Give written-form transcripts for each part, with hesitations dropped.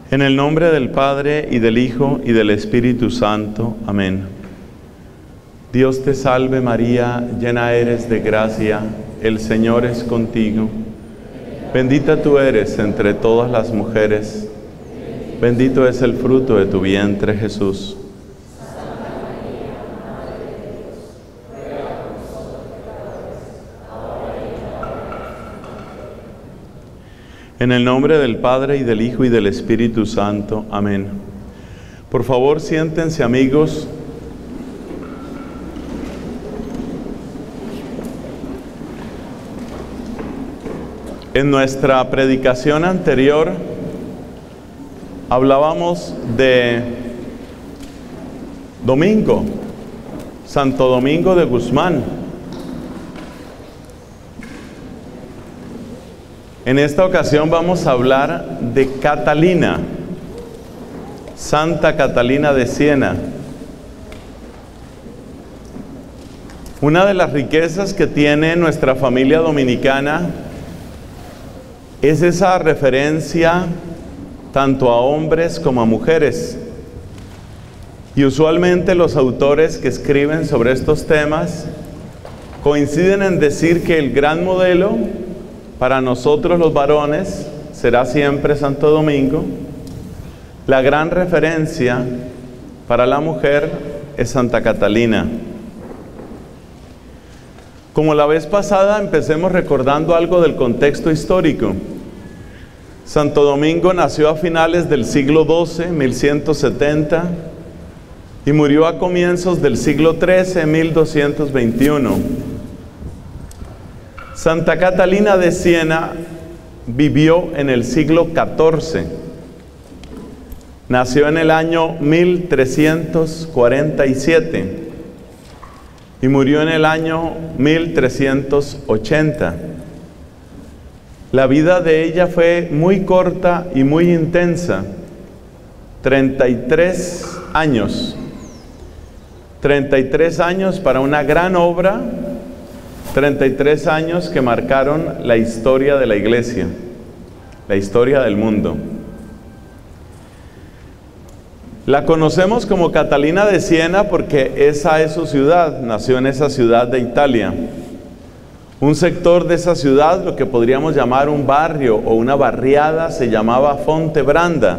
En el nombre del Padre, y del Hijo, y del Espíritu Santo. Amén. Dios te salve María, llena eres de gracia, el Señor es contigo. Bendita tú eres entre todas las mujeres, bendito es el fruto de tu vientre, Jesús. En el nombre del Padre, y del Hijo, y del Espíritu Santo. Amén. Por favor, siéntense, amigos. En nuestra predicación anterior hablábamos de Domingo, Santo Domingo de Guzmán. En esta ocasión vamos a hablar de Catalina, Santa Catalina de Siena. Una de las riquezas que tiene nuestra familia dominicana es esa referencia tanto a hombres como a mujeres. Y usualmente los autores que escriben sobre estos temas coinciden en decir que el gran modelo para nosotros los varones será siempre Santo Domingo. La gran referencia para la mujer es Santa Catalina. Como la vez pasada, empecemos recordando algo del contexto histórico. Santo Domingo nació a finales del siglo XII, 1170, y murió a comienzos del siglo XIII, 1221. Santa Catalina de Siena vivió en el siglo XIV. Nació en el año 1347 y murió en el año 1380. La vida de ella fue muy corta y muy intensa, 33 años. 33 años para una gran obra, 33 años que marcaron la historia de la Iglesia, la historia del mundo. La conocemos como Catalina de Siena porque esa es su ciudad, nació en esa ciudad de Italia. Un sector de esa ciudad, lo que podríamos llamar un barrio o una barriada, se llamaba Fontebranda.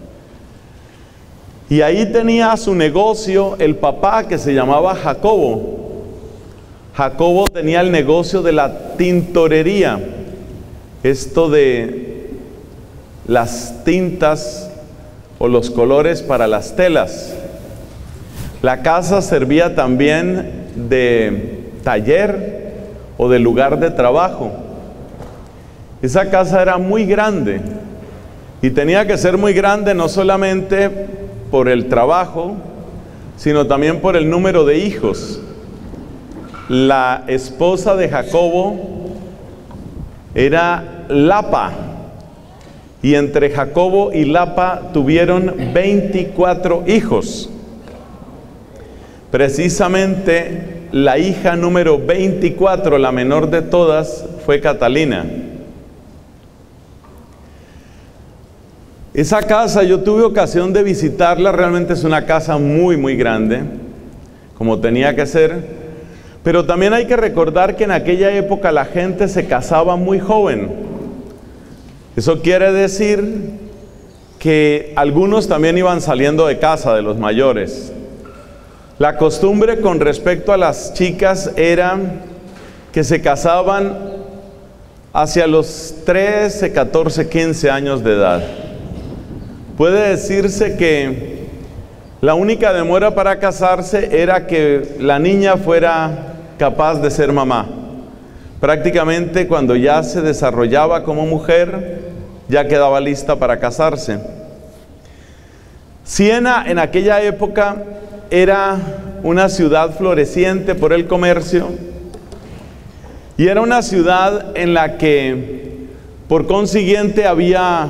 Y ahí tenía su negocio el papá, que se llamaba Jacobo. Jacobo tenía el negocio de la tintorería, esto de las tintas o los colores para las telas. La casa servía también de taller o de lugar de trabajo. Esa casa era muy grande y tenía que ser muy grande no solamente por el trabajo, sino también por el número de hijos. La esposa de Jacobo era Lapa, y entre Jacobo y Lapa tuvieron 24 hijos. Precisamente la hija número 24, la menor de todas, fue Catalina. Esa casa yo tuve ocasión de visitarla, realmente es una casa muy muy grande, como tenía que ser. Pero también hay que recordar que en aquella época la gente se casaba muy joven. Eso quiere decir que algunos también iban saliendo de casa, de los mayores. La costumbre con respecto a las chicas era que se casaban hacia los 13, 14, 15 años de edad. Puede decirse que la única demora para casarse era que la niña fuera capaz de ser mamá. Prácticamente cuando ya se desarrollaba como mujer, ya quedaba lista para casarse. Siena en aquella época era una ciudad floreciente por el comercio, y era una ciudad en la que por consiguiente había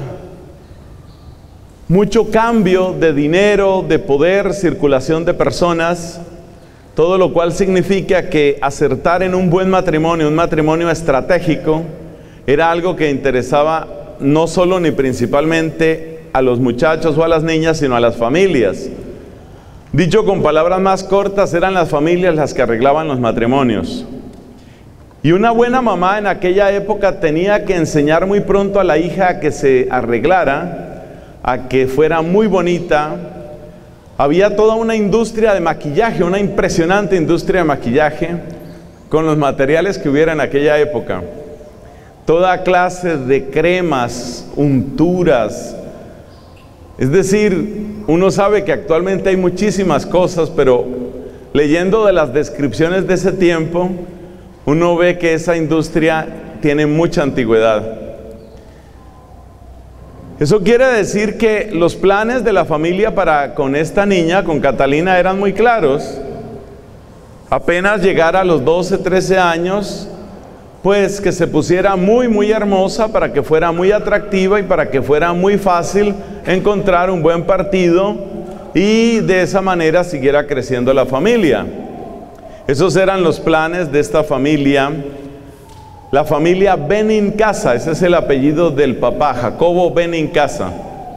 mucho cambio de dinero, de poder, circulación de personas, todo lo cual significa que acertar en un buen matrimonio, un matrimonio estratégico, era algo que interesaba no solo ni principalmente a los muchachos o a las niñas, sino a las familias. Dicho con palabras más cortas, eran las familias las que arreglaban los matrimonios. Y una buena mamá en aquella época tenía que enseñar muy pronto a la hija a que se arreglara, a que fuera muy bonita. Había toda una industria de maquillaje, una impresionante industria de maquillaje, con los materiales que hubiera en aquella época. Toda clase de cremas, unturas. Es decir, uno sabe que actualmente hay muchísimas cosas, pero leyendo de las descripciones de ese tiempo, uno ve que esa industria tiene mucha antigüedad. Eso quiere decir que los planes de la familia para con esta niña, con Catalina, eran muy claros. Apenas llegara a los 12, 13 años, pues que se pusiera muy hermosa para que fuera muy atractiva y para que fuera muy fácil encontrar un buen partido y de esa manera siguiera creciendo la familia. Esos eran los planes de esta familia, la familia Benincasa. Ese es el apellido del papá, Jacobo Benincasa.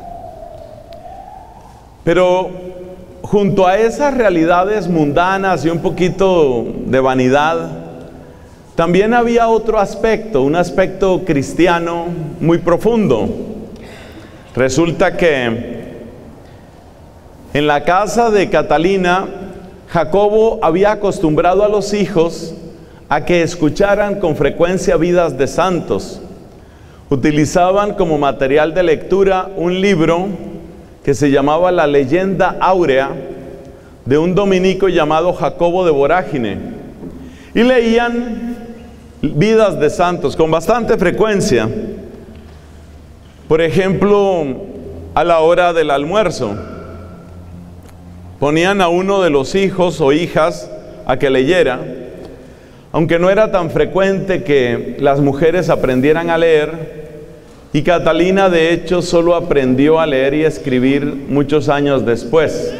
Pero junto a esas realidades mundanas y un poquito de vanidad, también había otro aspecto, un aspecto cristiano muy profundo. Resulta que en la casa de Catalina, Jacobo había acostumbrado a los hijos a que escucharan con frecuencia vidas de santos. Utilizaban como material de lectura un libro que se llamaba La Leyenda Áurea, de un dominico llamado Jacobo de Vorágine, y leían vidas de santos con bastante frecuencia. Por ejemplo, a la hora del almuerzo, ponían a uno de los hijos o hijas a que leyera, aunque no era tan frecuente que las mujeres aprendieran a leer, y Catalina de hecho solo aprendió a leer y escribir muchos años después.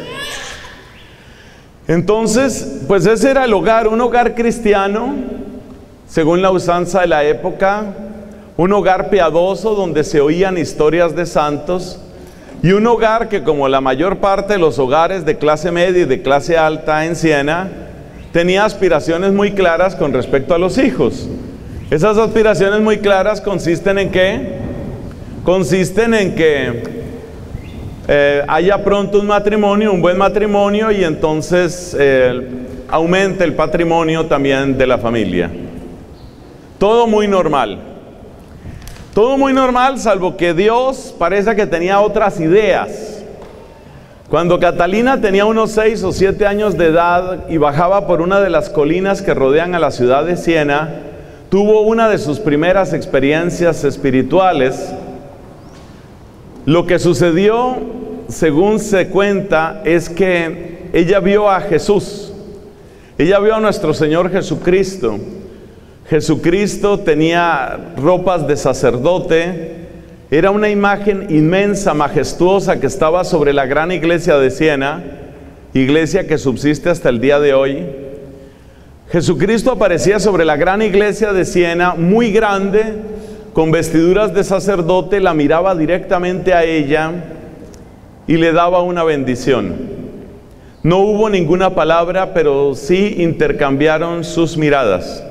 Entonces, pues ese era el hogar, un hogar cristiano, según la usanza de la época, un hogar piadoso donde se oían historias de santos, y un hogar que, como la mayor parte de los hogares de clase media y de clase alta en Siena, tenía aspiraciones muy claras con respecto a los hijos. Esas aspiraciones muy claras consisten en ¿qué? Consisten en que haya pronto un matrimonio, un buen matrimonio, y entonces aumente el patrimonio también de la familia. Todo muy normal. Todo muy normal, salvo que Dios parece que tenía otras ideas. Cuando Catalina tenía unos 6 o 7 años de edad y bajaba por una de las colinas que rodean a la ciudad de Siena, tuvo una de sus primeras experiencias espirituales. Lo que sucedió, según se cuenta, es que ella vio a Jesús. Ella vio a nuestro Señor Jesucristo. Jesucristo tenía ropas de sacerdote, era una imagen inmensa, majestuosa, que estaba sobre la gran iglesia de Siena, iglesia que subsiste hasta el día de hoy. Jesucristo aparecía sobre la gran iglesia de Siena, muy grande, con vestiduras de sacerdote, la miraba directamente a ella y le daba una bendición. No hubo ninguna palabra, pero sí intercambiaron sus miradas.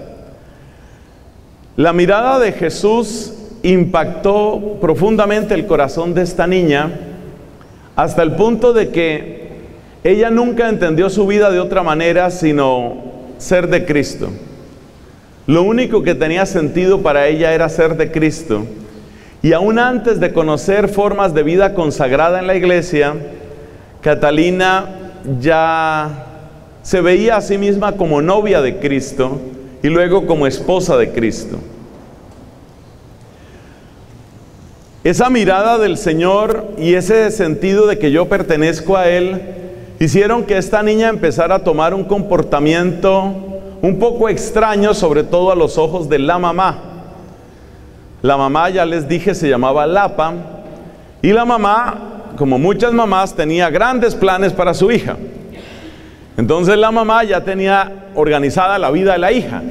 La mirada de Jesús impactó profundamente el corazón de esta niña, hasta el punto de que ella nunca entendió su vida de otra manera sino ser de Cristo. Lo único que tenía sentido para ella era ser de Cristo. Y aún antes de conocer formas de vida consagrada en la iglesia, Catalina ya se veía a sí misma como novia de Cristo y luego como esposa de Cristo. Esa mirada del Señor y ese sentido de que yo pertenezco a Él hicieron que esta niña empezara a tomar un comportamiento un poco extraño, sobre todo a los ojos de la mamá. La mamá, ya les dije, se llamaba Lapa, y la mamá, como muchas mamás, tenía grandes planes para su hija. Entonces la mamá ya tenía organizada la vida de la hija.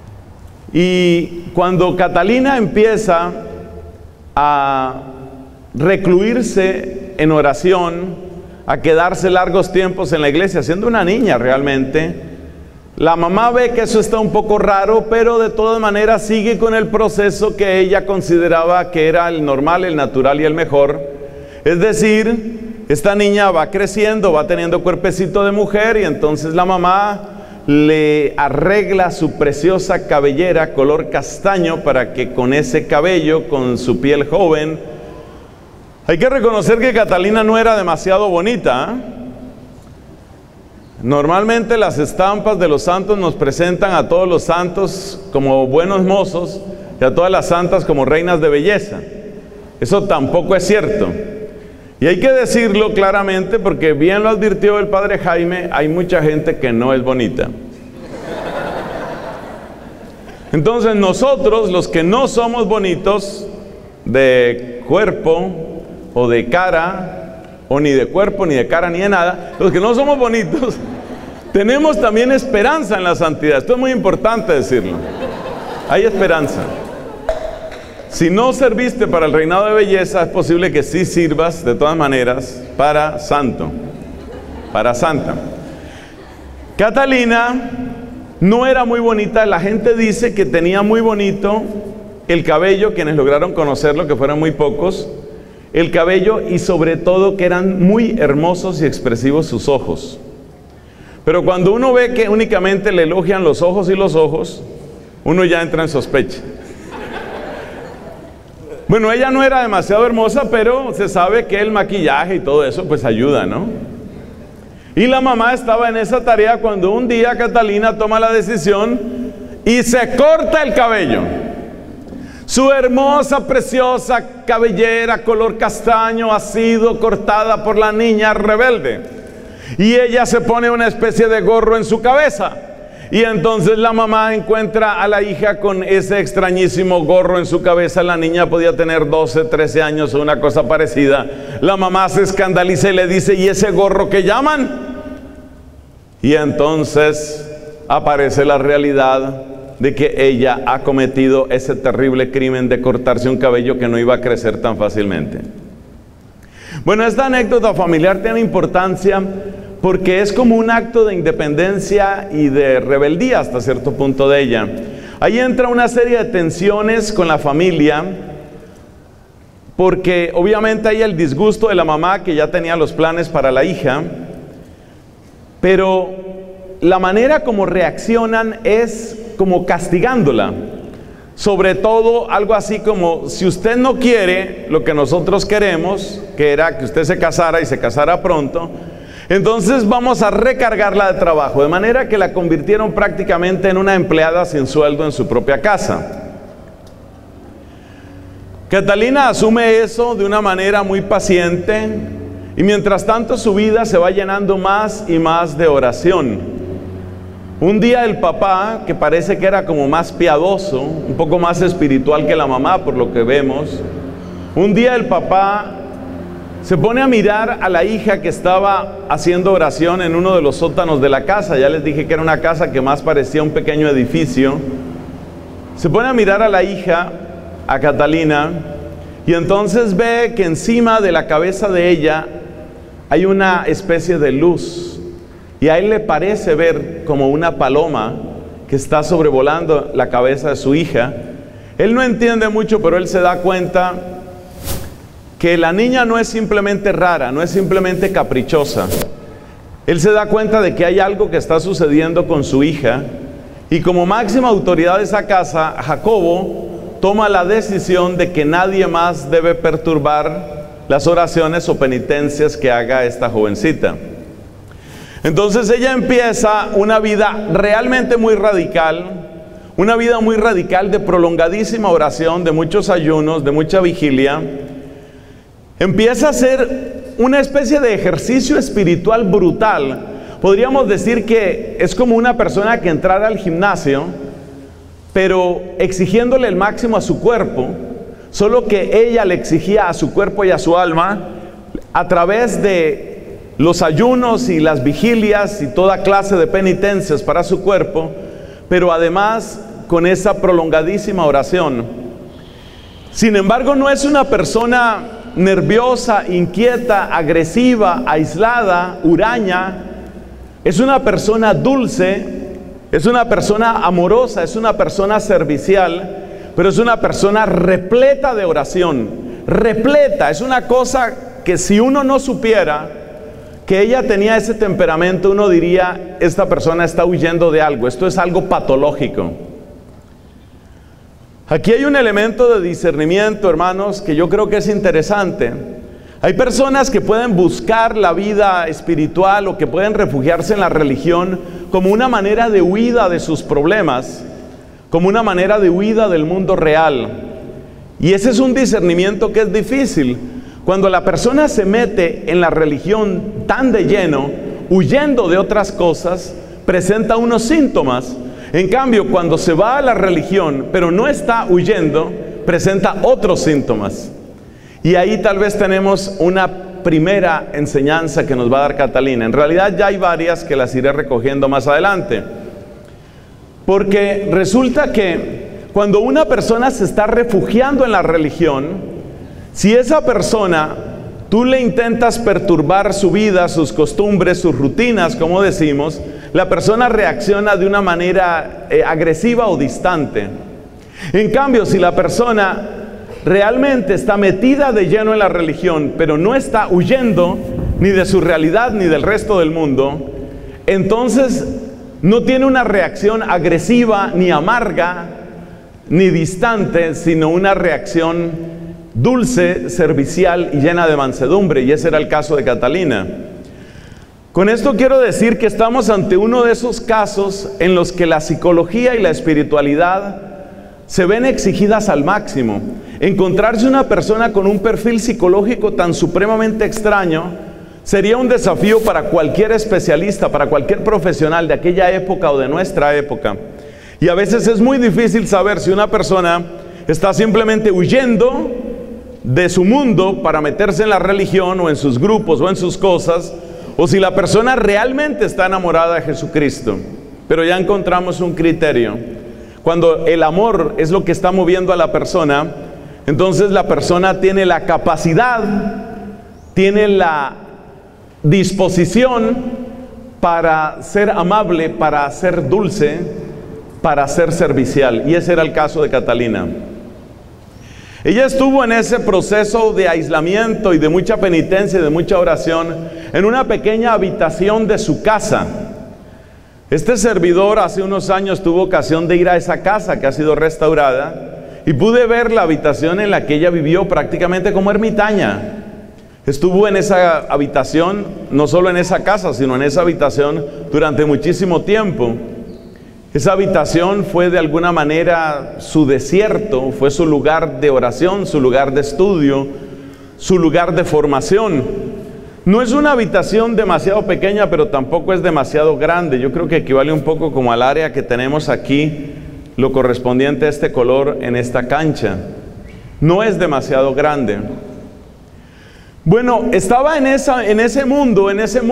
Y cuando Catalina empieza a recluirse en oración, a quedarse largos tiempos en la iglesia, siendo una niña realmente. La mamá ve que eso está un poco raro, pero de todas maneras sigue con el proceso que ella consideraba que era el normal, el natural y el mejor. Es decir, esta niña va creciendo, va teniendo cuerpecito de mujer, y entonces la mamá le arregla su preciosa cabellera color castaño para que con ese cabello, con su piel joven. Hay que reconocer que Catalina no era demasiado bonita, ¿eh? Normalmente las estampas de los santos nos presentan a todos los santos como buenos mozos y a todas las santas como reinas de belleza. Eso tampoco es cierto. Y hay que decirlo claramente porque bien lo advirtió el padre Jaime, hay mucha gente que no es bonita. Entonces nosotros, los que no somos bonitos de cuerpo o de cara, o ni de cuerpo, ni de cara, ni de nada, los que no somos bonitos, tenemos también esperanza en la santidad. Esto es muy importante decirlo. Hay esperanza. Si no serviste para el reinado de belleza, es posible que sí sirvas de todas maneras para santo, para santa. Catalina no era muy bonita. La gente dice que tenía muy bonito el cabello, quienes lograron conocerlo, que fueron muy pocos, el cabello, y sobre todo que eran muy hermosos y expresivos sus ojos. Pero cuando uno ve que únicamente le elogian los ojos y los ojos, uno ya entra en sospecha. Bueno, ella no era demasiado hermosa, pero se sabe que el maquillaje y todo eso pues ayuda, ¿no? Y la mamá estaba en esa tarea cuando un día Catalina toma la decisión y se corta el cabello. Su hermosa, preciosa cabellera color castaño ha sido cortada por la niña rebelde. Y ella se pone una especie de gorro en su cabeza. Y entonces la mamá encuentra a la hija con ese extrañísimo gorro en su cabeza. La niña podía tener 12, 13 años o una cosa parecida. La mamá se escandaliza y le dice: ¿y ese gorro qué llaman? Y entonces aparece la realidad de que ella ha cometido ese terrible crimen de cortarse un cabello que no iba a crecer tan fácilmente. Bueno, esta anécdota familiar tiene importancia porque es como un acto de independencia y de rebeldía hasta cierto punto de ella. Ahí entra una serie de tensiones con la familia, porque obviamente hay el disgusto de la mamá, que ya tenía los planes para la hija, pero la manera como reaccionan es como castigándola. Sobre todo algo así como: si usted no quiere lo que nosotros queremos, que era que usted se casara y se casara pronto, entonces vamos a recargarla de trabajo. De manera que la convirtieron prácticamente en una empleada sin sueldo en su propia casa. Catalina asume eso de una manera muy paciente, y mientras tanto su vida se va llenando más y más de oración. Un día el papá, que parece que era como más piadoso, un poco más espiritual que la mamá por lo que vemos, un día el papá se pone a mirar a la hija que estaba haciendo oración en uno de los sótanos de la casa. Ya les dije que era una casa que más parecía un pequeño edificio. Se pone a mirar a la hija, a Catalina, y entonces ve que encima de la cabeza de ella hay una especie de luz. Y a él le parece ver como una paloma que está sobrevolando la cabeza de su hija. Él no entiende mucho, pero él se da cuenta que la niña no es simplemente rara, no es simplemente caprichosa. Él se da cuenta de que hay algo que está sucediendo con su hija, y como máxima autoridad de esa casa, Jacobo toma la decisión de que nadie más debe perturbar las oraciones o penitencias que haga esta jovencita. Entonces ella empieza una vida realmente muy radical, una vida muy radical de prolongadísima oración, de muchos ayunos, de mucha vigilia. Empieza a hacer una especie de ejercicio espiritual brutal. Podríamos decir que es como una persona que entrara al gimnasio, pero exigiéndole el máximo a su cuerpo, solo que ella le exigía a su cuerpo y a su alma a través de los ayunos y las vigilias y toda clase de penitencias para su cuerpo, pero además con esa prolongadísima oración. Sin embargo, no es una persona nerviosa, inquieta, agresiva, aislada, huraña. Es una persona dulce, es una persona amorosa, es una persona servicial, pero es una persona repleta de oración, repleta. Es una cosa que si uno no supiera que ella tenía ese temperamento, uno diría, esta persona está huyendo de algo, esto es algo patológico. Aquí hay un elemento de discernimiento, hermanos, que yo creo que es interesante. Hay personas que pueden buscar la vida espiritual o que pueden refugiarse en la religión como una manera de huida de sus problemas, como una manera de huida del mundo real. Y ese es un discernimiento que es difícil. Cuando la persona se mete en la religión tan de lleno, huyendo de otras cosas, presenta unos síntomas. En cambio, cuando se va a la religión, pero no está huyendo, presenta otros síntomas. Y ahí tal vez tenemos una primera enseñanza que nos va a dar Catalina. En realidad ya hay varias que las iré recogiendo más adelante. Porque resulta que cuando una persona se está refugiando en la religión, si esa persona, tú le intentas perturbar su vida, sus costumbres, sus rutinas, como decimos, la persona reacciona de una manera agresiva o distante. En cambio, si la persona realmente está metida de lleno en la religión, pero no está huyendo ni de su realidad ni del resto del mundo, entonces no tiene una reacción agresiva, ni amarga, ni distante, sino una reacción dulce, servicial y llena de mansedumbre. Y ese era el caso de Catalina. Con esto quiero decir que estamos ante uno de esos casos en los que la psicología y la espiritualidad se ven exigidas al máximo. Encontrarse una persona con un perfil psicológico tan supremamente extraño sería un desafío para cualquier especialista, para cualquier profesional de aquella época o de nuestra época. Y a veces es muy difícil saber si una persona está simplemente huyendo de su mundo para meterse en la religión o en sus grupos o en sus cosas, o si la persona realmente está enamorada de Jesucristo. Pero ya encontramos un criterio. Cuando el amor es lo que está moviendo a la persona, entonces la persona tiene la capacidad, tiene la disposición para ser amable, para ser dulce, para ser servicial. Y ese era el caso de Catalina. Ella estuvo en ese proceso de aislamiento y de mucha penitencia y de mucha oración en una pequeña habitación de su casa. Este servidor hace unos años tuvo ocasión de ir a esa casa que ha sido restaurada y pude ver la habitación en la que ella vivió prácticamente como ermitaña. Estuvo en esa habitación, no solo en esa casa, sino en esa habitación durante muchísimo tiempo. Esa habitación fue de alguna manera su desierto, fue su lugar de oración, su lugar de estudio, su lugar de formación. No es una habitación demasiado pequeña, pero tampoco es demasiado grande. Yo creo que equivale un poco como al área que tenemos aquí, lo correspondiente a este color en esta cancha. No es demasiado grande. Bueno, estaba en ese mundo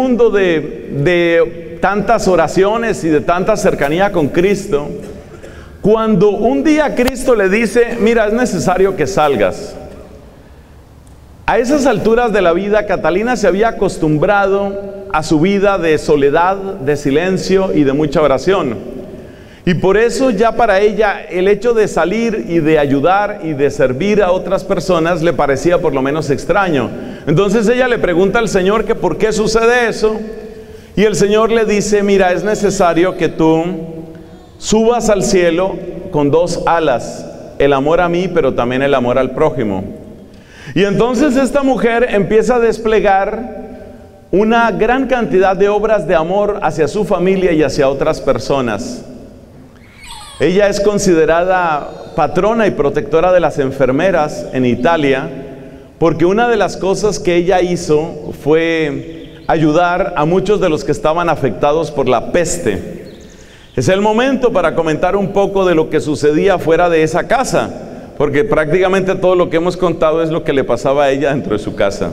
de tantas oraciones y de tanta cercanía con Cristo, cuando un día Cristo le dice, mira, es necesario que salgas. A esas alturas de la vida, Catalina se había acostumbrado a su vida de soledad, de silencio y de mucha oración. Y por eso ya para ella el hecho de salir y de ayudar y de servir a otras personas le parecía por lo menos extraño. Entonces ella le pregunta al Señor que por qué sucede eso. Y el Señor le dice, mira, es necesario que tú subas al cielo con dos alas, el amor a mí, pero también el amor al prójimo. Y entonces esta mujer empieza a desplegar una gran cantidad de obras de amor hacia su familia y hacia otras personas. Ella es considerada patrona y protectora de las enfermeras en Italia, porque una de las cosas que ella hizo fue ayudar a muchos de los que estaban afectados por la peste. Es el momento para comentar un poco de lo que sucedía fuera de esa casa, porque prácticamente todo lo que hemos contado es lo que le pasaba a ella dentro de su casa.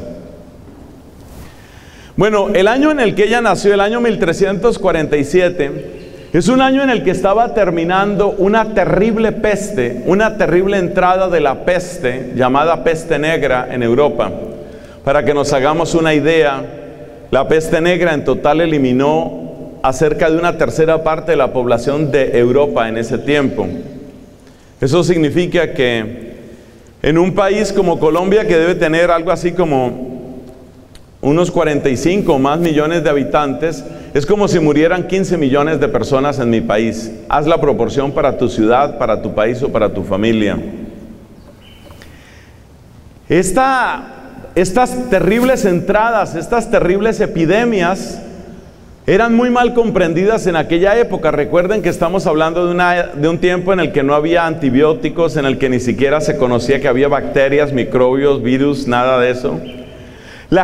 Bueno, el año en el que ella nació, el año 1347, Es un año en el que estaba terminando una terrible peste, una terrible entrada de la peste, llamada peste negra en Europa. Para que nos hagamos una idea, la peste negra en total eliminó a cerca de una tercera parte de la población de Europa en ese tiempo. Eso significa que en un país como Colombia, que debe tener algo así como unos 45 o más millones de habitantes, es como si murieran 15 millones de personas en mi país. Haz la proporción para tu ciudad, para tu país o para tu familia. Estas terribles entradas, estas terribles epidemias eran muy mal comprendidas en aquella época. Recuerden que estamos hablando de un tiempo en el que no había antibióticos, en el que ni siquiera se conocía que había bacterias, microbios, virus, nada de eso. La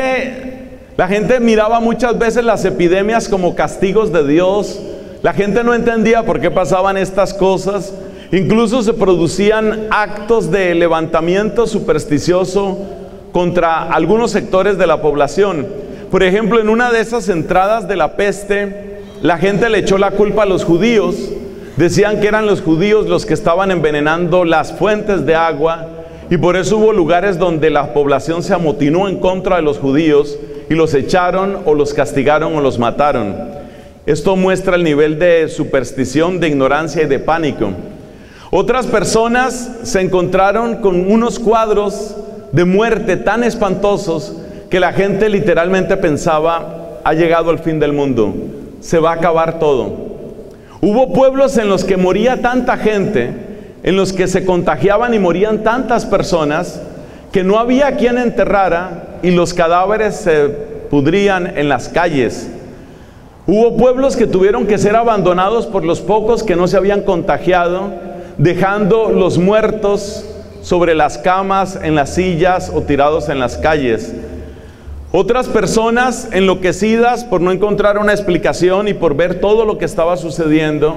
gente miraba muchas veces las epidemias como castigos de Dios. La gente no entendía por qué pasaban estas cosas. Incluso se producían actos de levantamiento supersticioso contra algunos sectores de la población. Por ejemplo, en una de esas entradas de la peste, la gente le echó la culpa a los judíos. Decían que eran los judíos los que estaban envenenando las fuentes de agua, y por eso hubo lugares donde la población se amotinó en contra de los judíos y los echaron o los castigaron o los mataron. Esto muestra el nivel de superstición, de ignorancia y de pánico. Otras personas se encontraron con unos cuadros de muerte tan espantosos que la gente literalmente pensaba: ha llegado el fin del mundo, se va a acabar todo. Hubo pueblos en los que moría tanta gente, en los que se contagiaban y morían tantas personas, que no había quien enterrara y los cadáveres se pudrían en las calles. Hubo pueblos que tuvieron que ser abandonados por los pocos que no se habían contagiado, dejando los muertos sobre las camas, en las sillas o tirados en las calles. Otras personas enloquecidas por no encontrar una explicación y por ver todo lo que estaba sucediendo,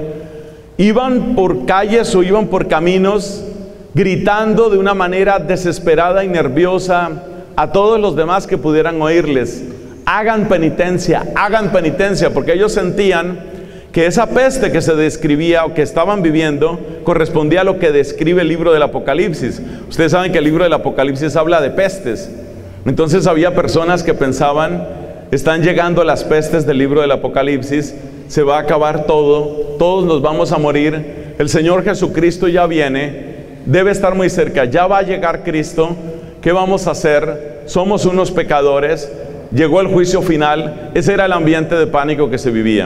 iban por calles o iban por caminos gritando de una manera desesperada y nerviosa a todos los demás que pudieran oírles: hagan penitencia, porque ellos sentían que esa peste que se describía o que estaban viviendo correspondía a lo que describe el libro del Apocalipsis. Ustedes saben que el libro del Apocalipsis habla de pestes. Entonces había personas que pensaban: están llegando las pestes del libro del Apocalipsis, se va a acabar todo, todos nos vamos a morir, el Señor Jesucristo ya viene, debe estar muy cerca, ya va a llegar Cristo, ¿qué vamos a hacer? Somos unos pecadores, llegó el juicio final. Ese era el ambiente de pánico que se vivía.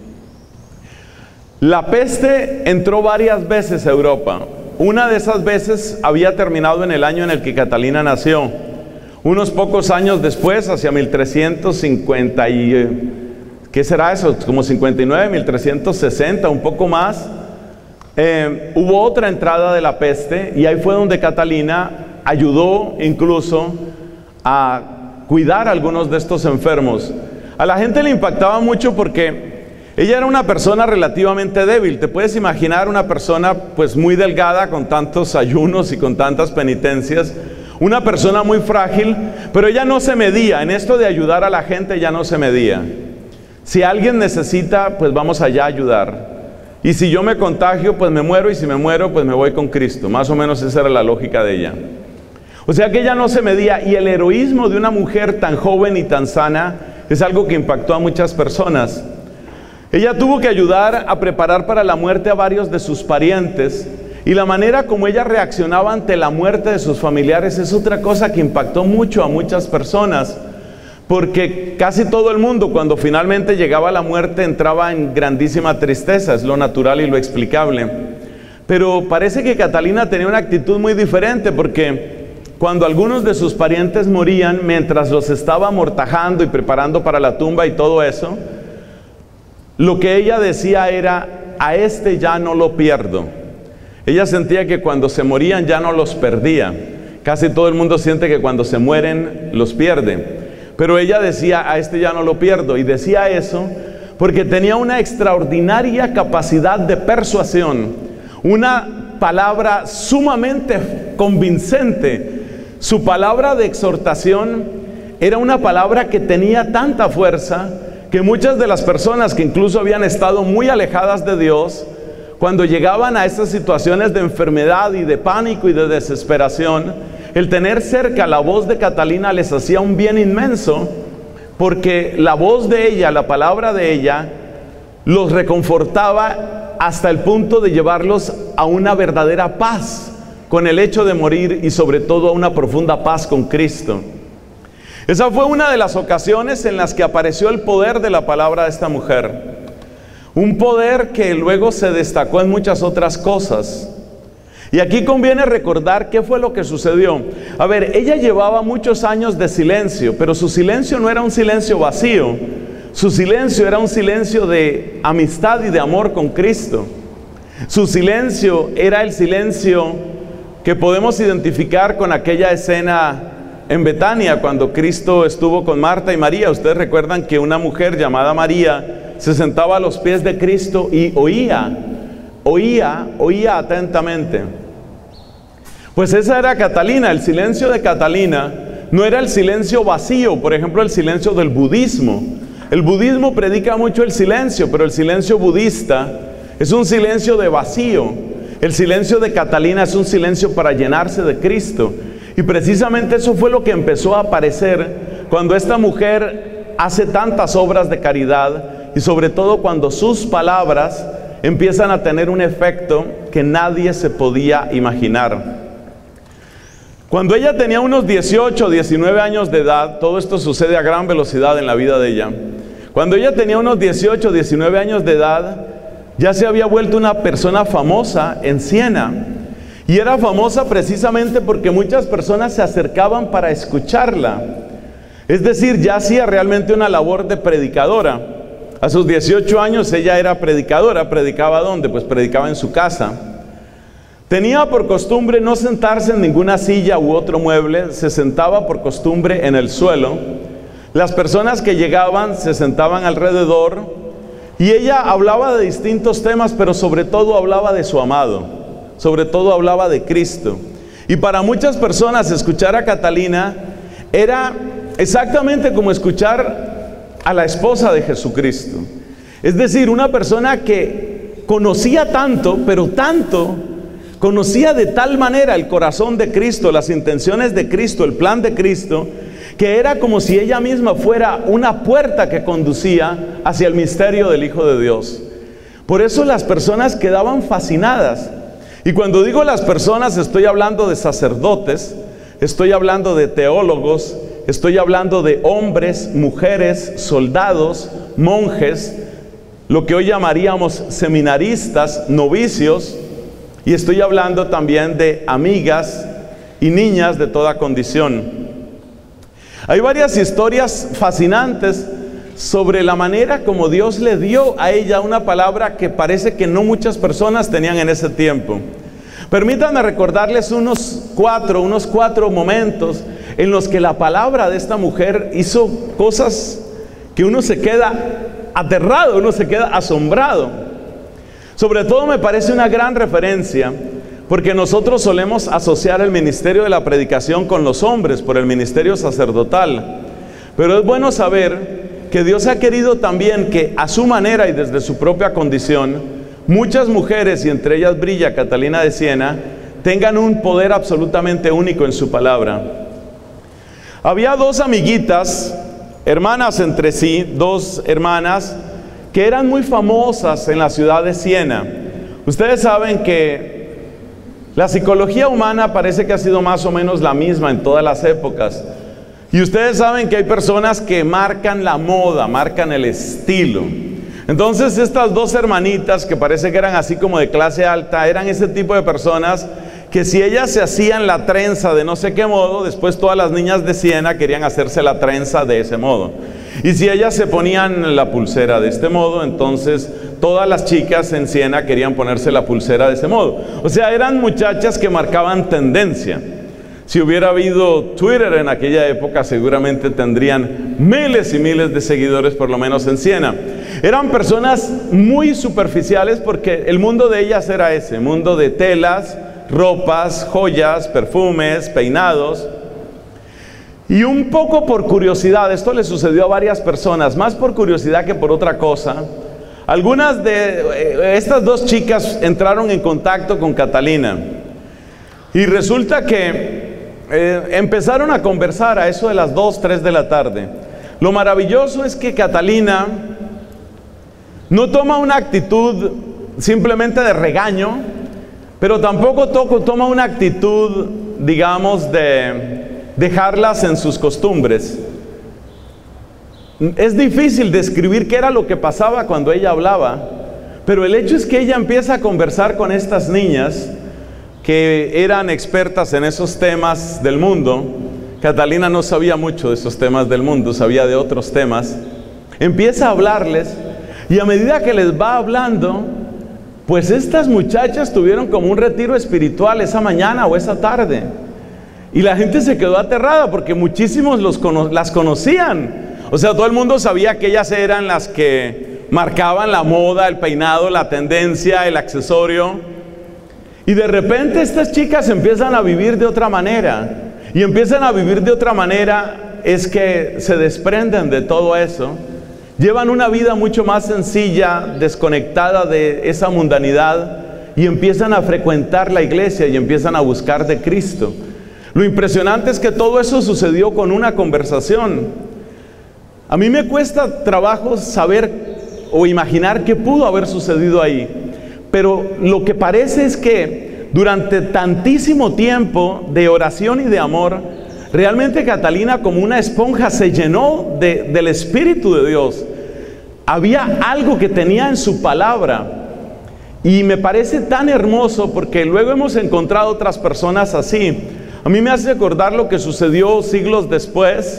La peste entró varias veces a Europa. Una de esas veces había terminado en el año en el que Catalina nació. Unos pocos años después, hacia 1350 ¿qué será eso? Como 59, 1360, un poco más, hubo otra entrada de la peste, y ahí fue donde Catalina ayudó incluso a cuidar a algunos de estos enfermos. A la gente le impactaba mucho porque ella era una persona relativamente débil. Te puedes imaginar una persona pues muy delgada, con tantos ayunos y con tantas penitencias, una persona muy frágil, pero ella no se medía. En esto de ayudar a la gente, ella no se medía. Si alguien necesita, pues vamos allá a ayudar. Y si yo me contagio, pues me muero, y si me muero, pues me voy con Cristo. Más o menos esa era la lógica de ella. O sea que ella no se medía, y el heroísmo de una mujer tan joven y tan sana es algo que impactó a muchas personas. Ella tuvo que ayudar a preparar para la muerte a varios de sus parientes, y la manera como ella reaccionaba ante la muerte de sus familiares es otra cosa que impactó mucho a muchas personas, porque casi todo el mundo, cuando finalmente llegaba la muerte, entraba en grandísima tristeza. Es lo natural y lo explicable. Pero parece que Catalina tenía una actitud muy diferente, porque cuando algunos de sus parientes morían, mientras los estaba amortajando y preparando para la tumba y todo eso, lo que ella decía era: a este ya no lo pierdo. Ella sentía que cuando se morían ya no los perdía. Casi todo el mundo siente que cuando se mueren los pierde. Pero ella decía: a este ya no lo pierdo. Y decía eso porque tenía una extraordinaria capacidad de persuasión, una palabra sumamente convincente. Su palabra de exhortación era una palabra que tenía tanta fuerza que muchas de las personas que incluso habían estado muy alejadas de Dios, cuando llegaban a estas situaciones de enfermedad y de pánico y de desesperación, el tener cerca la voz de Catalina les hacía un bien inmenso, porque la voz de ella, la palabra de ella, los reconfortaba hasta el punto de llevarlos a una verdadera paz con el hecho de morir, y sobre todo a una profunda paz con Cristo. Esa fue una de las ocasiones en las que apareció el poder de la palabra de esta mujer. Un poder que luego se destacó en muchas otras cosas. Y aquí conviene recordar qué fue lo que sucedió. A ver, ella llevaba muchos años de silencio, pero su silencio no era un silencio vacío. Su silencio era un silencio de amistad y de amor con Cristo. Su silencio era el silencio que podemos identificar con aquella escena en Betania, cuando Cristo estuvo con Marta y María. Ustedes recuerdan que una mujer llamada María se sentaba a los pies de Cristo y oía atentamente. Pues esa era Catalina. El silencio de Catalina no era el silencio vacío, por ejemplo, el silencio del budismo. El budismo predica mucho el silencio, pero el silencio budista es un silencio de vacío. El silencio de Catalina es un silencio para llenarse de Cristo. Y precisamente eso fue lo que empezó a aparecer cuando esta mujer hace tantas obras de caridad, y sobre todo cuando sus palabras empiezan a tener un efecto que nadie se podía imaginar. Cuando ella tenía unos 18 o 19 años de edad, todo esto sucede a gran velocidad en la vida de ella. Cuando ella tenía unos 18 o 19 años de edad, ya se había vuelto una persona famosa en Siena. Y era famosa precisamente porque muchas personas se acercaban para escucharla. Es decir, ya hacía realmente una labor de predicadora. A sus 18 años ella era predicadora. ¿Predicaba dónde? Pues predicaba en su casa. Tenía por costumbre no sentarse en ninguna silla u otro mueble, se sentaba por costumbre en el suelo. Las personas que llegaban se sentaban alrededor y ella hablaba de distintos temas, pero sobre todo hablaba de su amado, sobre todo hablaba de Cristo. Y para muchas personas escuchar a Catalina era exactamente como escuchar a la esposa de Jesucristo. Es decir, una persona que conocía tanto, pero tanto, conocía de tal manera el corazón de Cristo, las intenciones de Cristo, el plan de Cristo, que era como si ella misma fuera una puerta que conducía hacia el misterio del Hijo de Dios. Por eso las personas quedaban fascinadas. Y cuando digo las personas, estoy hablando de sacerdotes, estoy hablando de teólogos, estoy hablando de hombres, mujeres, soldados, monjes, lo que hoy llamaríamos seminaristas, novicios, y estoy hablando también de amigas y niñas de toda condición. Hay varias historias fascinantes sobre la manera como Dios le dio a ella una palabra que parece que no muchas personas tenían en ese tiempo. Permítanme recordarles unos cuatro momentos en los que la palabra de esta mujer hizo cosas que uno se queda aterrado, uno se queda asombrado. Sobre todo me parece una gran referencia, porque nosotros solemos asociar el ministerio de la predicación con los hombres por el ministerio sacerdotal. Pero es bueno saber que Dios ha querido también que a su manera y desde su propia condición, muchas mujeres, y entre ellas brilla Catalina de Siena, tengan un poder absolutamente único en su palabra. Había dos amiguitas, hermanas entre sí, dos hermanas, que eran muy famosas en la ciudad de Siena. Ustedes saben que la psicología humana parece que ha sido más o menos la misma en todas las épocas. Y ustedes saben que hay personas que marcan la moda, marcan el estilo. Entonces estas dos hermanitas, que parece que eran así como de clase alta, eran ese tipo de personas que si ellas se hacían la trenza de no sé qué modo, después todas las niñas de Siena querían hacerse la trenza de ese modo. Y si ellas se ponían la pulsera de este modo, entonces todas las chicas en Siena querían ponerse la pulsera de ese modo. O sea, eran muchachas que marcaban tendencia. Si hubiera habido Twitter en aquella época, seguramente tendrían miles y miles de seguidores, por lo menos en Siena. Eran personas muy superficiales porque el mundo de ellas era ese, mundo de telas, ropas, joyas, perfumes, peinados. Y un poco por curiosidad, esto le sucedió a varias personas, más por curiosidad que por otra cosa. Algunas de estas dos chicas entraron en contacto con Catalina. Y resulta que empezaron a conversar a eso de las 2, 3 de la tarde. Lo maravilloso es que Catalina no toma una actitud simplemente de regaño, pero tampoco toma una actitud, digamos, de dejarlas en sus costumbres. Es difícil describir qué era lo que pasaba cuando ella hablaba, pero el hecho es que ella empieza a conversar con estas niñas que eran expertas en esos temas del mundo. Catalina no sabía mucho de esos temas del mundo, sabía de otros temas. Empieza a hablarles y a medida que les va hablando, pues estas muchachas tuvieron como un retiro espiritual esa mañana o esa tarde. Y la gente se quedó aterrada porque muchísimos las conocían. O sea, todo el mundo sabía que ellas eran las que marcaban la moda, el peinado, la tendencia, el accesorio. Y de repente estas chicas empiezan a vivir de otra manera. Y empiezan a vivir de otra manera es que se desprenden de todo eso. Llevan una vida mucho más sencilla, desconectada de esa mundanidad. Y empiezan a frecuentar la iglesia y empiezan a buscar de Cristo. Lo impresionante es que todo eso sucedió con una conversación. A mí me cuesta trabajo saber o imaginar qué pudo haber sucedido ahí. Pero lo que parece es que durante tantísimo tiempo de oración y de amor, realmente Catalina, como una esponja, se llenó del Espíritu de Dios. Había algo que tenía en su palabra. Y me parece tan hermoso porque luego hemos encontrado otras personas así. A mí me hace acordar lo que sucedió siglos después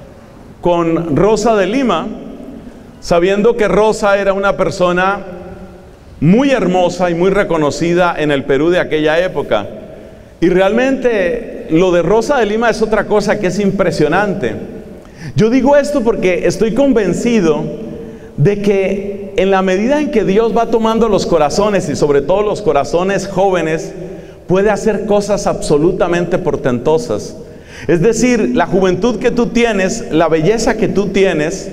con Rosa de Lima, sabiendo que Rosa era una persona muy hermosa y muy reconocida en el Perú de aquella época. Y realmente lo de Rosa de Lima es otra cosa que es impresionante. Yo digo esto porque estoy convencido de que en la medida en que Dios va tomando los corazones, y sobre todo los corazones jóvenes, puede hacer cosas absolutamente portentosas. Es decir, la juventud que tú tienes, la belleza que tú tienes,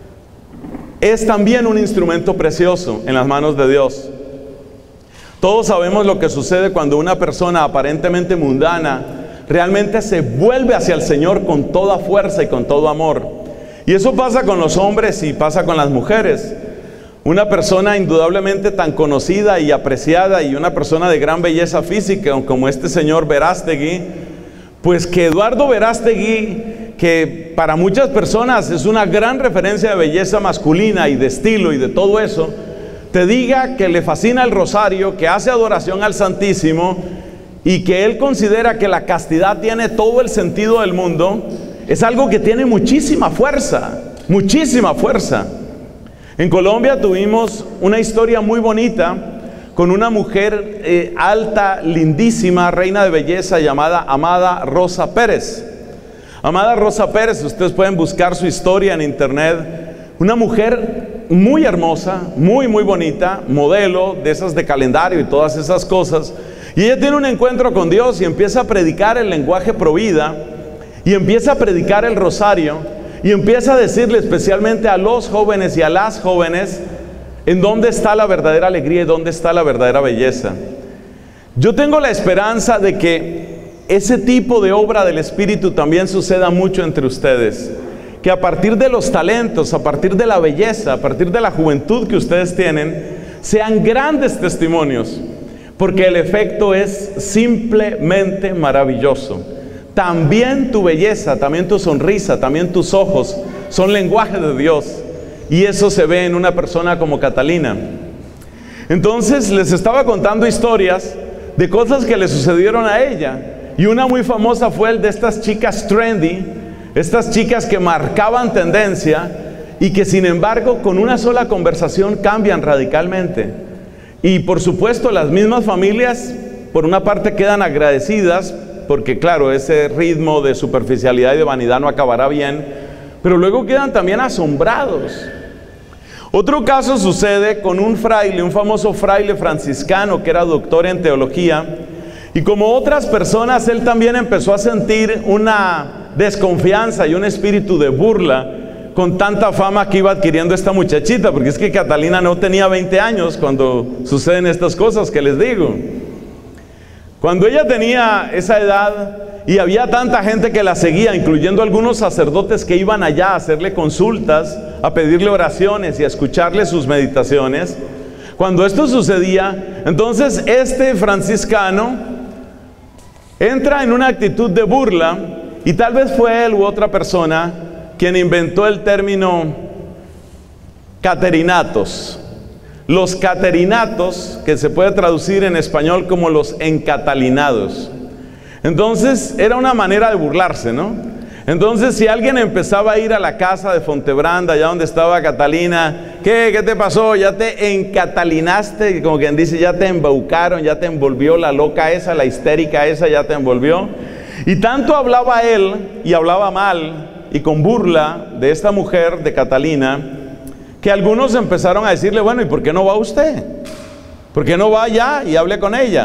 es también un instrumento precioso en las manos de Dios. Todos sabemos lo que sucede cuando una persona aparentemente mundana realmente se vuelve hacia el Señor con toda fuerza y con todo amor. Y eso pasa con los hombres y pasa con las mujeres. Una persona indudablemente tan conocida y apreciada y una persona de gran belleza física como este señor Verástegui, pues que Eduardo Verástegui, que para muchas personas es una gran referencia de belleza masculina y de estilo y de todo eso, te diga que le fascina el rosario, que hace adoración al Santísimo y que él considera que la castidad tiene todo el sentido del mundo, es algo que tiene muchísima fuerza, muchísima fuerza. En Colombia tuvimos una historia muy bonita con una mujer alta, lindísima, reina de belleza llamada Amada Rosa Pérez. Amada Rosa Pérez, ustedes pueden buscar su historia en internet. Una mujer muy hermosa, muy bonita, modelo de esas de calendario y todas esas cosas. Y ella tiene un encuentro con Dios y empieza a predicar el lenguaje pro vida y empieza a predicar el rosario. Y empieza a decirle especialmente a los jóvenes y a las jóvenes en dónde está la verdadera alegría y dónde está la verdadera belleza. Yo tengo la esperanza de que ese tipo de obra del Espíritu también suceda mucho entre ustedes. Que a partir de los talentos, a partir de la belleza, a partir de la juventud que ustedes tienen, sean grandes testimonios. Porque el efecto es simplemente maravilloso. También tu belleza, también tu sonrisa, también tus ojos son lenguaje de Dios. Y eso se ve en una persona como Catalina. Entonces les estaba contando historias de cosas que le sucedieron a ella. Y una muy famosa fue el de estas chicas trendy, estas chicas que marcaban tendencia y que sin embargo con una sola conversación cambian radicalmente. Y por supuesto las mismas familias por una parte quedan agradecidas porque claro, ese ritmo de superficialidad y de vanidad no acabará bien, pero luego quedan también asombrados. Otro caso sucede con un fraile, un famoso fraile franciscano que era doctor en teología, y como otras personas, él también empezó a sentir una desconfianza y un espíritu de burla con tanta fama que iba adquiriendo esta muchachita, porque es que Catalina no tenía 20 años cuando suceden estas cosas que les digo. Cuando ella tenía esa edad y había tanta gente que la seguía, incluyendo algunos sacerdotes que iban allá a hacerle consultas, a pedirle oraciones y a escucharle sus meditaciones, cuando esto sucedía, entonces este franciscano entra en una actitud de burla, y tal vez fue él u otra persona quien inventó el término caterinatos. Los caterinatos, que se puede traducir en español como los encatalinados. Entonces era una manera de burlarse, ¿no? Entonces si alguien empezaba a ir a la casa de Fontebranda, allá donde estaba Catalina, ¿qué te pasó? ¿Ya te encatalinaste? Como quien dice, ya te embaucaron, ya te envolvió la loca esa, la histérica esa, ya te envolvió. Y tanto hablaba él, y hablaba mal, y con burla de esta mujer, de Catalina, que algunos empezaron a decirle, bueno, ¿y por qué no va usted? ¿Por qué no va allá y hable con ella?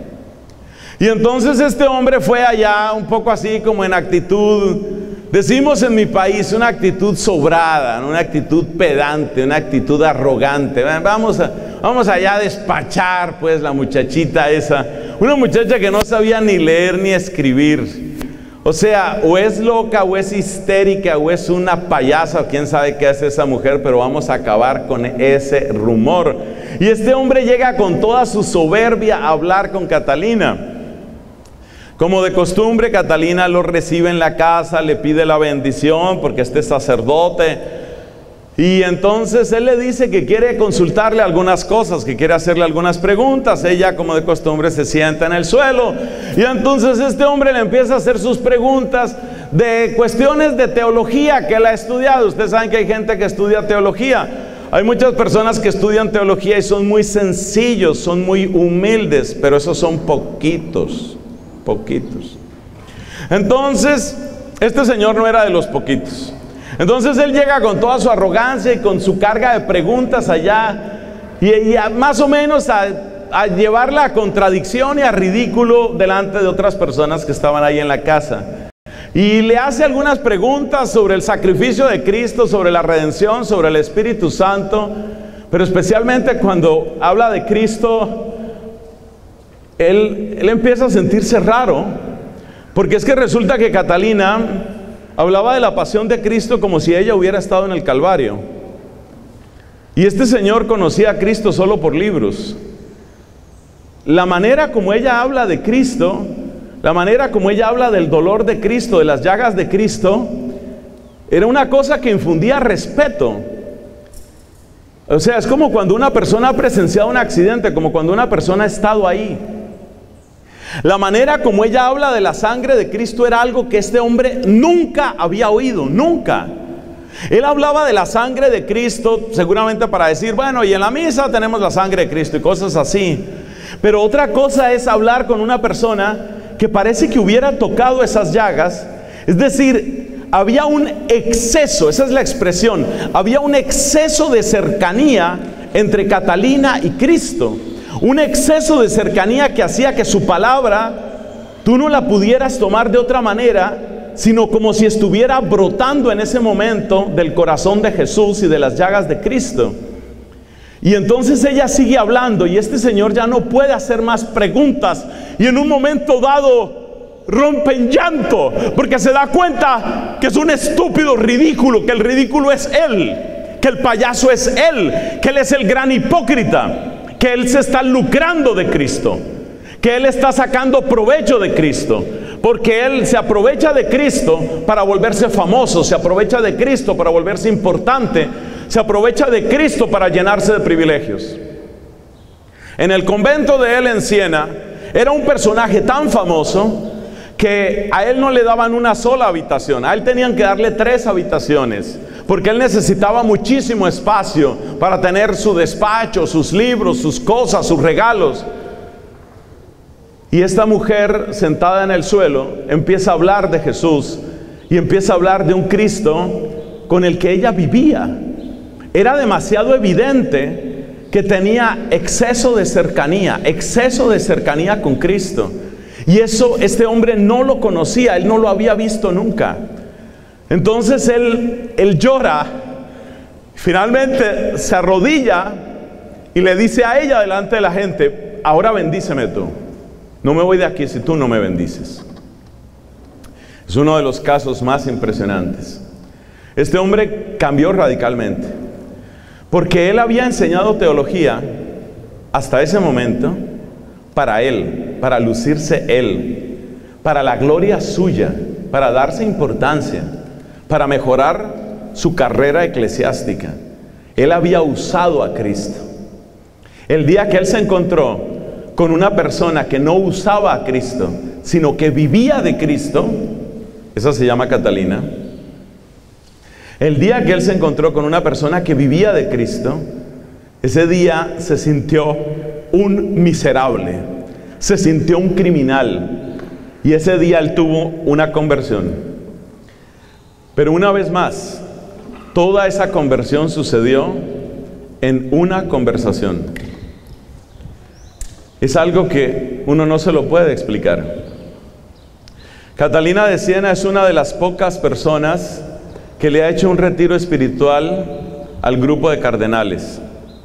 Y entonces este hombre fue allá un poco así como en actitud, decimos en mi país, una actitud sobrada, una actitud pedante, una actitud arrogante. Vamos allá a despachar pues la muchachita esa, una muchacha que no sabía ni leer ni escribir. O sea, o es loca, o es histérica, o es una payasa, o quién sabe qué es esa mujer, pero vamos a acabar con ese rumor. Y este hombre llega con toda su soberbia a hablar con Catalina. Como de costumbre, Catalina lo recibe en la casa, le pide la bendición porque este es sacerdote. Y entonces él le dice que quiere consultarle algunas cosas, que quiere hacerle algunas preguntas. Ella, como de costumbre, se sienta en el suelo. Y entonces este hombre le empieza a hacer sus preguntas de cuestiones de teología que él ha estudiado. Ustedes saben que hay gente que estudia teología. Hay muchas personas que estudian teología y son muy sencillos, son muy humildes, pero esos son poquitos. Entonces, este señor no era de los poquitos. Entonces él llega con toda su arrogancia y con su carga de preguntas allá, y más o menos a llevarla a contradicción y a ridículo delante de otras personas que estaban ahí en la casa. Y le hace algunas preguntas sobre el sacrificio de Cristo, sobre la redención, sobre el Espíritu Santo, pero especialmente cuando habla de Cristo, él empieza a sentirse raro, porque es que resulta que Catalina hablaba de la pasión de Cristo como si ella hubiera estado en el Calvario. Y este señor conocía a Cristo solo por libros. La manera como ella habla de Cristo, la manera como ella habla del dolor de Cristo, de las llagas de Cristo, era una cosa que infundía respeto. O sea, es como cuando una persona ha presenciado un accidente, como cuando una persona ha estado ahí. La manera como ella habla de la sangre de Cristo era algo que este hombre nunca había oído, nunca. Él hablaba de la sangre de Cristo seguramente para decir, bueno, y en la misa tenemos la sangre de Cristo y cosas así. Pero otra cosa es hablar con una persona que parece que hubiera tocado esas llagas. Es decir, había un exceso, esa es la expresión, había un exceso de cercanía entre Catalina y Cristo. Un exceso de cercanía que hacía que su palabra tú no la pudieras tomar de otra manera, sino como si estuviera brotando en ese momento del corazón de Jesús y de las llagas de Cristo. Y entonces ella sigue hablando y este señor ya no puede hacer más preguntas, y en un momento dado rompe en llanto porque se da cuenta que es un estúpido ridículo, que el ridículo es él, que el payaso es él, que él es el gran hipócrita, que él se está lucrando de Cristo, que él está sacando provecho de Cristo, porque él se aprovecha de Cristo para volverse famoso, se aprovecha de Cristo para volverse importante, se aprovecha de Cristo para llenarse de privilegios. En el convento de él en Siena, era un personaje tan famoso que a él no le daban una sola habitación, a él tenían que darle 3 habitaciones, porque él necesitaba muchísimo espacio para tener su despacho, sus libros, sus cosas, sus regalos. Y esta mujer sentada en el suelo empieza a hablar de Jesús y empieza a hablar de un Cristo con el que ella vivía. Era demasiado evidente que tenía exceso de cercanía con Cristo. Y eso este hombre no lo conocía, él no lo había visto nunca. Entonces él llora, finalmente se arrodilla y le dice a ella delante de la gente: ahora bendíceme tú, no me voy de aquí si tú no me bendices. Es uno de los casos más impresionantes. Este hombre cambió radicalmente, porque él había enseñado teología hasta ese momento para él, para lucirse él, para la gloria suya, para darse importancia, para mejorar su carrera eclesiástica. Él había usado a Cristo. El día que él se encontró con una persona que no usaba a Cristo, sino que vivía de Cristo, esa se llama Catalina. El día que él se encontró con una persona que vivía de Cristo, ese día se sintió un miserable, se sintió un criminal, y ese día él tuvo una conversión. Pero una vez más, toda esa conversión sucedió en una conversación. Es algo que uno no se lo puede explicar. Catalina de Siena es una de las pocas personas que le ha hecho un retiro espiritual al grupo de cardenales.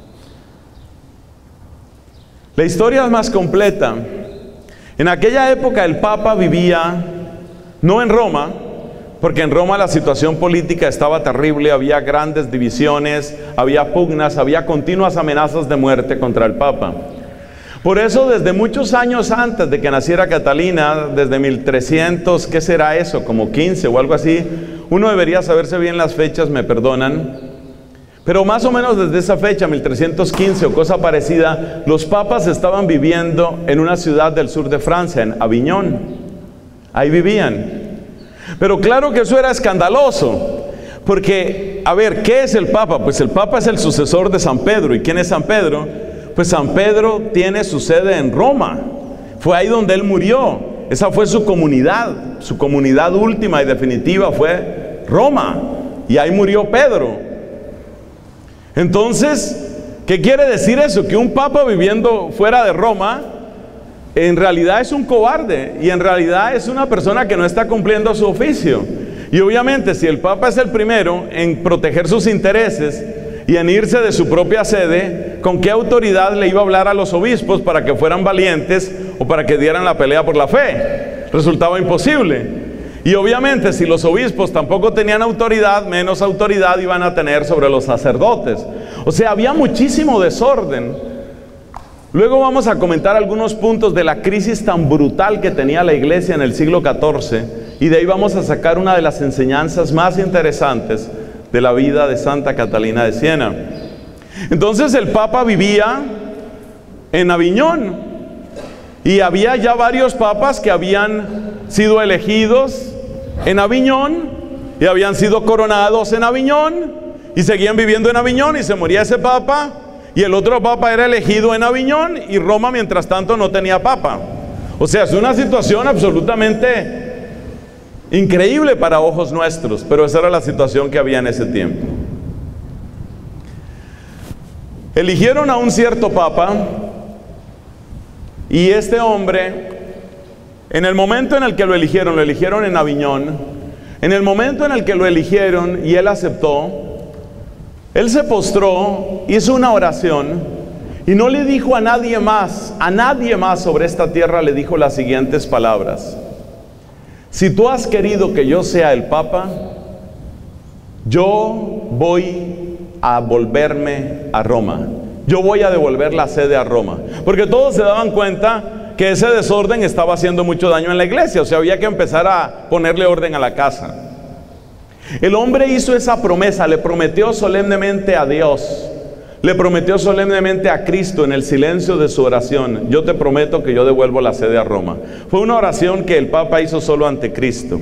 La historia es más completa. En aquella época el Papa vivía no en Roma, porque en Roma la situación política estaba terrible, había grandes divisiones, había pugnas, había continuas amenazas de muerte contra el Papa. Por eso, desde muchos años antes de que naciera Catalina, desde 1300, ¿qué será eso? Como 15 o algo así. Uno debería saberse bien las fechas, me perdonan. Pero más o menos desde esa fecha, 1315 o cosa parecida, los papas estaban viviendo en una ciudad del sur de Francia, en Aviñón. Ahí vivían. Pero claro que eso era escandaloso. Porque, a ver, ¿qué es el Papa? Pues el Papa es el sucesor de San Pedro. ¿Y quién es San Pedro? Pues San Pedro tiene su sede en Roma. Fue ahí donde él murió. Esa fue su comunidad última y definitiva fue Roma. Y ahí murió Pedro. Entonces, ¿qué quiere decir eso? Que un papa viviendo fuera de Roma, en realidad es un cobarde. Y en realidad es una persona que no está cumpliendo su oficio. Y obviamente, si el papa es el primero en proteger sus intereses y en irse de su propia sede, ¿con qué autoridad le iba a hablar a los obispos para que fueran valientes o para que dieran la pelea por la fe? Resultaba imposible. Y obviamente si los obispos tampoco tenían autoridad, menos autoridad iban a tener sobre los sacerdotes. O sea, había muchísimo desorden. Luego vamos a comentar algunos puntos de la crisis tan brutal que tenía la iglesia en el siglo XIV, y de ahí vamos a sacar una de las enseñanzas más interesantes de la vida de Santa Catalina de Siena. Entonces el Papa vivía en Aviñón, y había ya varios papas que habían sido elegidos en Aviñón y habían sido coronados en Aviñón y seguían viviendo en Aviñón, y se moría ese papa y el otro papa era elegido en Aviñón, y Roma mientras tanto no tenía papa. O sea, es una situación absolutamente increíble para ojos nuestros, pero esa era la situación que había en ese tiempo. Eligieron a un cierto papa, y este hombre, en el momento en el que lo eligieron en Aviñón, en el momento en el que lo eligieron y él aceptó, él se postró, hizo una oración y no le dijo a nadie más sobre esta tierra, le dijo las siguientes palabras: si tú has querido que yo sea el Papa, yo voy a volverme a Roma. Yo voy a devolver la sede a Roma. Porque todos se daban cuenta que ese desorden estaba haciendo mucho daño en la iglesia. O sea, había que empezar a ponerle orden a la casa. El hombre hizo esa promesa, le prometió solemnemente a Dios, le prometió solemnemente a Cristo en el silencio de su oración: yo te prometo que yo devuelvo la sede a Roma. Fue una oración que el Papa hizo solo ante Cristo.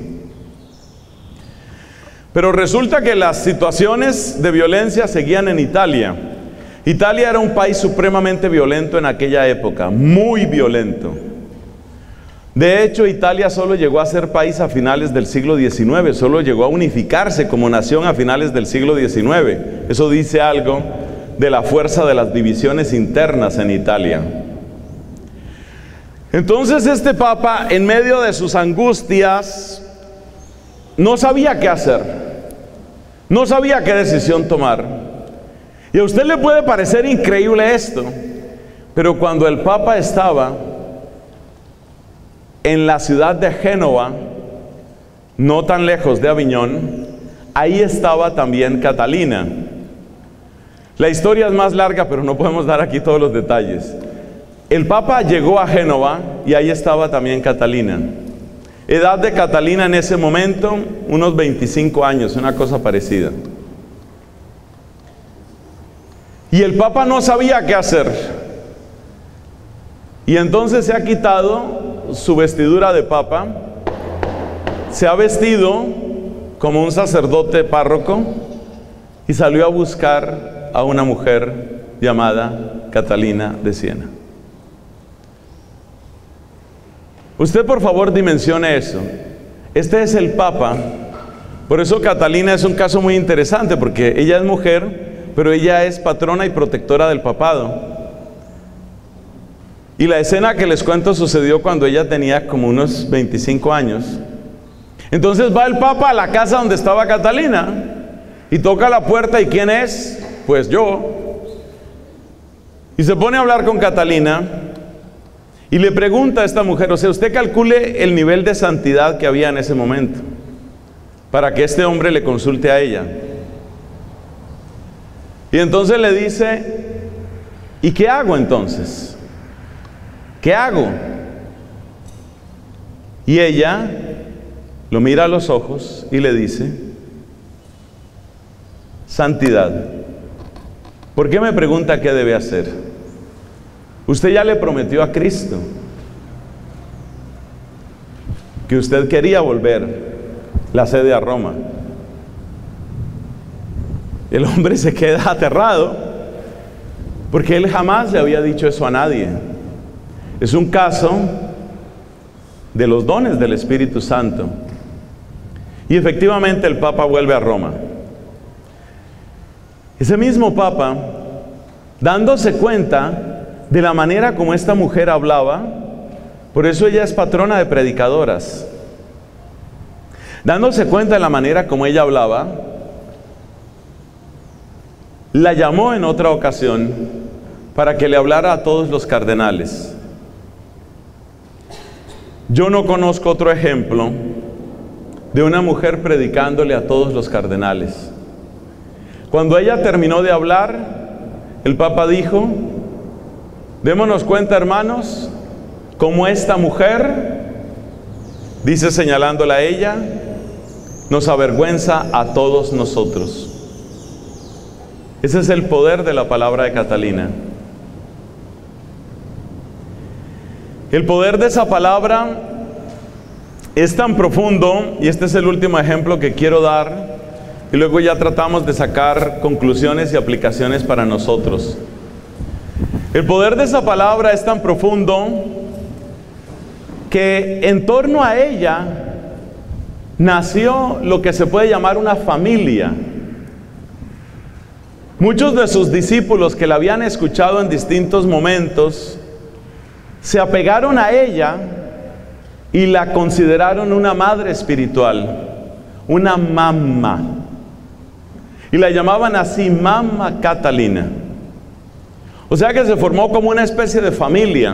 Pero resulta que las situaciones de violencia seguían en Italia. Italia era un país supremamente violento en aquella época, muy violento. De hecho, Italia solo llegó a ser país a finales del siglo XIX, solo llegó a unificarse como nación a finales del siglo XIX. Eso dice algo de la fuerza de las divisiones internas en Italia. Entonces este papa, en medio de sus angustias, no sabía qué hacer, no sabía qué decisión tomar. Y a usted le puede parecer increíble esto, pero cuando el papa estaba en la ciudad de Génova, no tan lejos de Aviñón, ahí estaba también Catalina. La historia es más larga, pero no podemos dar aquí todos los detalles. El papa llegó a Génova y ahí estaba también Catalina. Edad de Catalina en ese momento, unos 25 años, una cosa parecida. Y el papa no sabía qué hacer. Y entonces se ha quitado su vestidura de papa, se ha vestido como un sacerdote párroco y salió a buscar a una mujer llamada Catalina de Siena. Usted por favor dimensione eso. Este es el papa. Por eso Catalina es un caso muy interesante, porque ella es mujer, pero ella es patrona y protectora del papado. Y la escena que les cuento sucedió cuando ella tenía como unos 25 años. Entonces va el papa a la casa donde estaba Catalina y toca la puerta. ¿Y quién es? Pues yo. Y se pone a hablar con Catalina y le pregunta a esta mujer, o sea, usted calcule el nivel de santidad que había en ese momento para que este hombre le consulte a ella. Y entonces le dice, ¿y qué hago entonces? ¿Qué hago? Y ella lo mira a los ojos y le dice, santidad. ¿Por qué me pregunta qué debe hacer? Usted ya le prometió a Cristo que usted quería volver la sede a Roma. El hombre se queda aterrado porque él jamás le había dicho eso a nadie. Es un caso de los dones del Espíritu Santo. Y efectivamente el Papa vuelve a Roma. Ese mismo Papa, dándose cuenta de la manera como esta mujer hablaba, por eso ella es patrona de predicadoras, dándose cuenta de la manera como ella hablaba, la llamó en otra ocasión para que le hablara a todos los cardenales. Yo no conozco otro ejemplo de una mujer predicándole a todos los cardenales. Cuando ella terminó de hablar, el Papa dijo, démonos cuenta, hermanos, cómo esta mujer, dice señalándola a ella, nos avergüenza a todos nosotros. Ese es el poder de la palabra de Catalina. El poder de esa palabra es tan profundo, y este es el último ejemplo que quiero dar, y luego ya tratamos de sacar conclusiones y aplicaciones para nosotros. El poder de esa palabra es tan profundo que en torno a ella nació lo que se puede llamar una familia. Muchos de sus discípulos que la habían escuchado en distintos momentos se apegaron a ella y la consideraron una madre espiritual, una mamá. Y la llamaban así, Mamma Catalina. O sea que se formó como una especie de familia.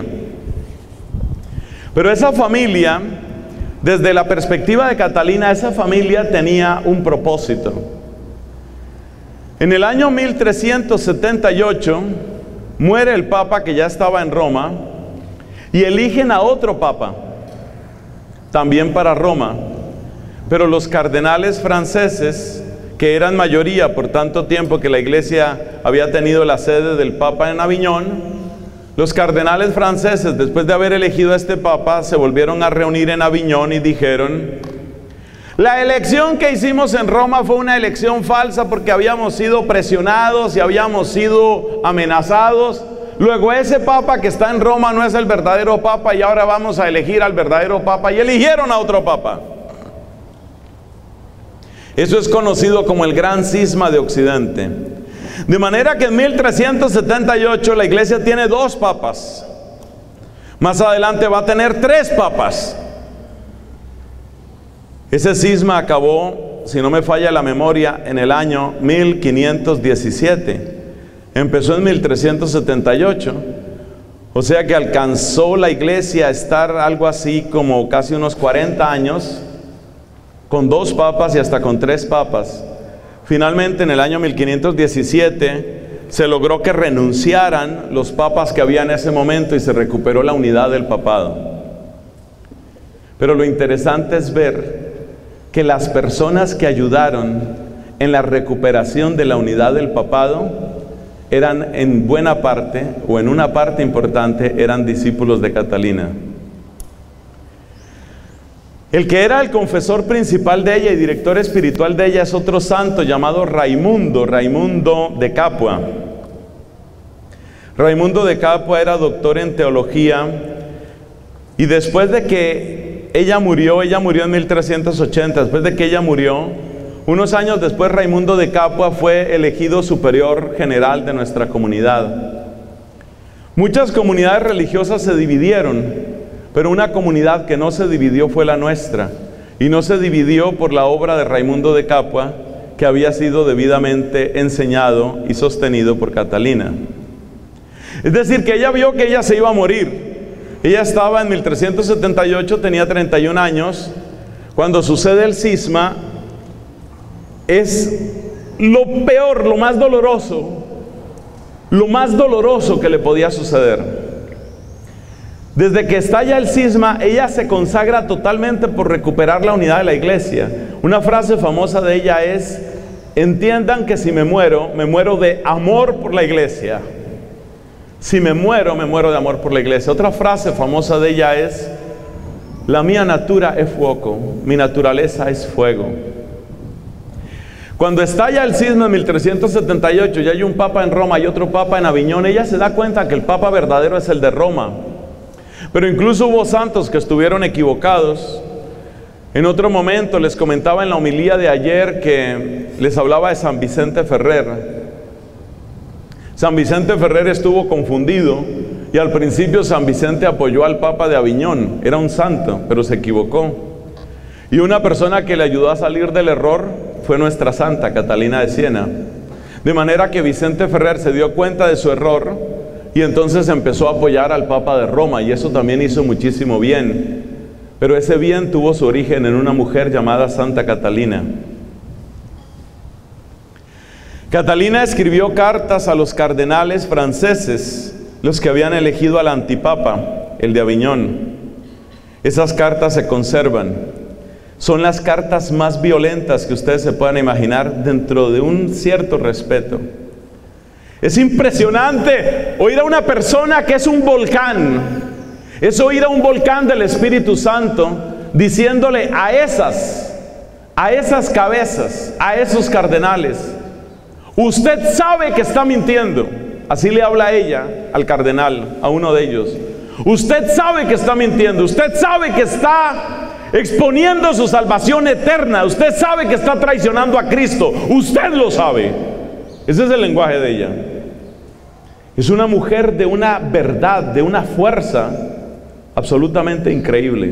Pero esa familia, desde la perspectiva de Catalina, esa familia tenía un propósito. En el año 1378 muere el Papa que ya estaba en Roma y eligen a otro Papa, también para Roma. Pero los cardenales franceses, que eran mayoría por tanto tiempo que la Iglesia había tenido la sede del Papa en Aviñón, los cardenales franceses, después de haber elegido a este Papa, se volvieron a reunir en Aviñón y dijeron, la elección que hicimos en Roma fue una elección falsa porque habíamos sido presionados y habíamos sido amenazados. Luego ese Papa que está en Roma no es el verdadero Papa y ahora vamos a elegir al verdadero Papa, y eligieron a otro Papa. Eso es conocido como el Gran Cisma de Occidente. De manera que en 1378 la Iglesia tiene dos papas. Más adelante va a tener 3 papas. Ese cisma acabó, si no me falla la memoria, en el año 1517. Empezó en 1378. O sea que alcanzó la iglesia a estar algo así como casi unos 40 años, con 2 papas y hasta con 3 papas. Finalmente, en el año 1517, se logró que renunciaran los papas que había en ese momento y se recuperó la unidad del papado. Pero lo interesante es ver que las personas que ayudaron en la recuperación de la unidad del papado eran en buena parte, o en una parte importante, eran discípulos de Catalina. El que era el confesor principal de ella y director espiritual de ella es otro santo llamado Raimundo de Capua. Raimundo de Capua era doctor en teología, y después de que ella murió en 1380, después de que ella murió, unos años después, Raimundo de Capua fue elegido superior general de nuestra comunidad. Muchas comunidades religiosas se dividieron, pero una comunidad que no se dividió fue la nuestra, y no se dividió por la obra de Raimundo de Capua, que había sido debidamente enseñado y sostenido por Catalina. Es decir, que ella vio que ella se iba a morir. Ella estaba en 1378, tenía 31 años, cuando sucede el cisma. Es lo peor, lo más doloroso que le podía suceder. Desde que estalla el cisma, ella se consagra totalmente por recuperar la unidad de la iglesia. Una frase famosa de ella es: entiendan que si me muero de amor por la iglesia. Si me muero de amor por la iglesia. Otra frase famosa de ella es: la mía natura es fuoco, mi naturaleza es fuego. Cuando estalla el cisma en 1378 y hay un papa en Roma y otro papa en Aviñón, ella se da cuenta que el papa verdadero es el de Roma. Pero incluso hubo santos que estuvieron equivocados. En otro momento les comentaba en la homilía de ayer que les hablaba de San Vicente Ferrer. San Vicente Ferrer estuvo confundido y al principio San Vicente apoyó al papa de Aviñón. Era un santo, pero se equivocó. Y una persona que le ayudó a salir del error fue nuestra santa Catalina de Siena. De manera que Vicente Ferrer se dio cuenta de su error y entonces empezó a apoyar al Papa de Roma, y eso también hizo muchísimo bien. Pero ese bien tuvo su origen en una mujer llamada Santa Catalina. Catalina escribió cartas a los cardenales franceses, los que habían elegido al antipapa, el de Aviñón. Esas cartas se conservan. Son las cartas más violentas que ustedes se puedan imaginar, dentro de un cierto respeto. Es impresionante oír a una persona que es un volcán. Es oír a un volcán del Espíritu Santo diciéndole a esas cabezas, a esos cardenales: usted sabe que está mintiendo. Así le habla ella al cardenal, a uno de ellos. Usted sabe que está mintiendo. Usted sabe que está exponiendo su salvación eterna. Usted sabe que está traicionando a Cristo. Usted lo sabe. Ese es el lenguaje de ella. Es una mujer de una verdad, de una fuerza absolutamente increíble.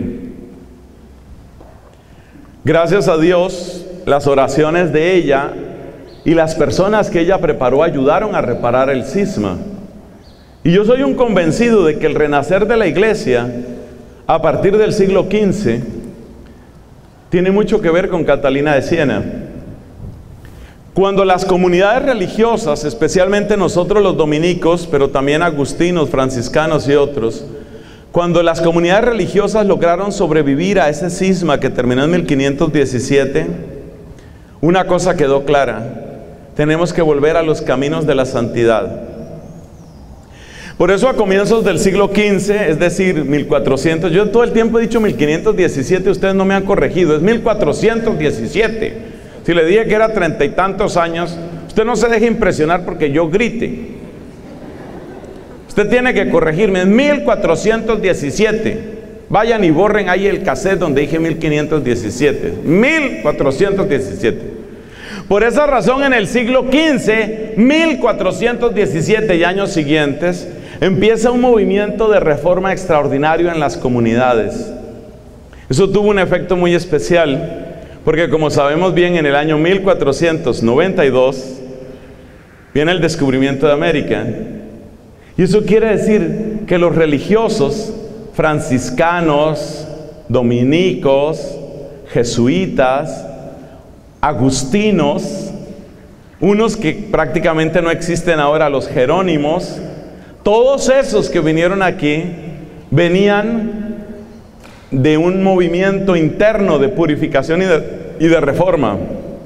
Gracias a Dios, las oraciones de ella y las personas que ella preparó ayudaron a reparar el cisma. Y yo soy un convencido de que el renacer de la iglesia a partir del siglo XV tiene mucho que ver con Catalina de Siena. Cuando las comunidades religiosas, especialmente nosotros los dominicos, pero también agustinos, franciscanos y otros, cuando las comunidades religiosas lograron sobrevivir a ese cisma que terminó en 1517, una cosa quedó clara: tenemos que volver a los caminos de la santidad. Por eso a comienzos del siglo XV, es decir, 1400, yo todo el tiempo he dicho 1517, ustedes no me han corregido, es 1417. Si le dije que era 30 y tantos años, usted no se deje impresionar porque yo grite. Usted tiene que corregirme, es 1417. Vayan y borren ahí el cassette donde dije 1517. 1417. Por esa razón, en el siglo XV, 1417 y años siguientes, empieza un movimiento de reforma extraordinario en las comunidades. Eso tuvo un efecto muy especial, porque como sabemos bien, en el año 1492 viene el descubrimiento de América. Y eso quiere decir que los religiosos franciscanos, dominicos, jesuitas, agustinos, unos que prácticamente no existen ahora, los jerónimos, todos esos que vinieron aquí venían de un movimiento interno de purificación y de reforma.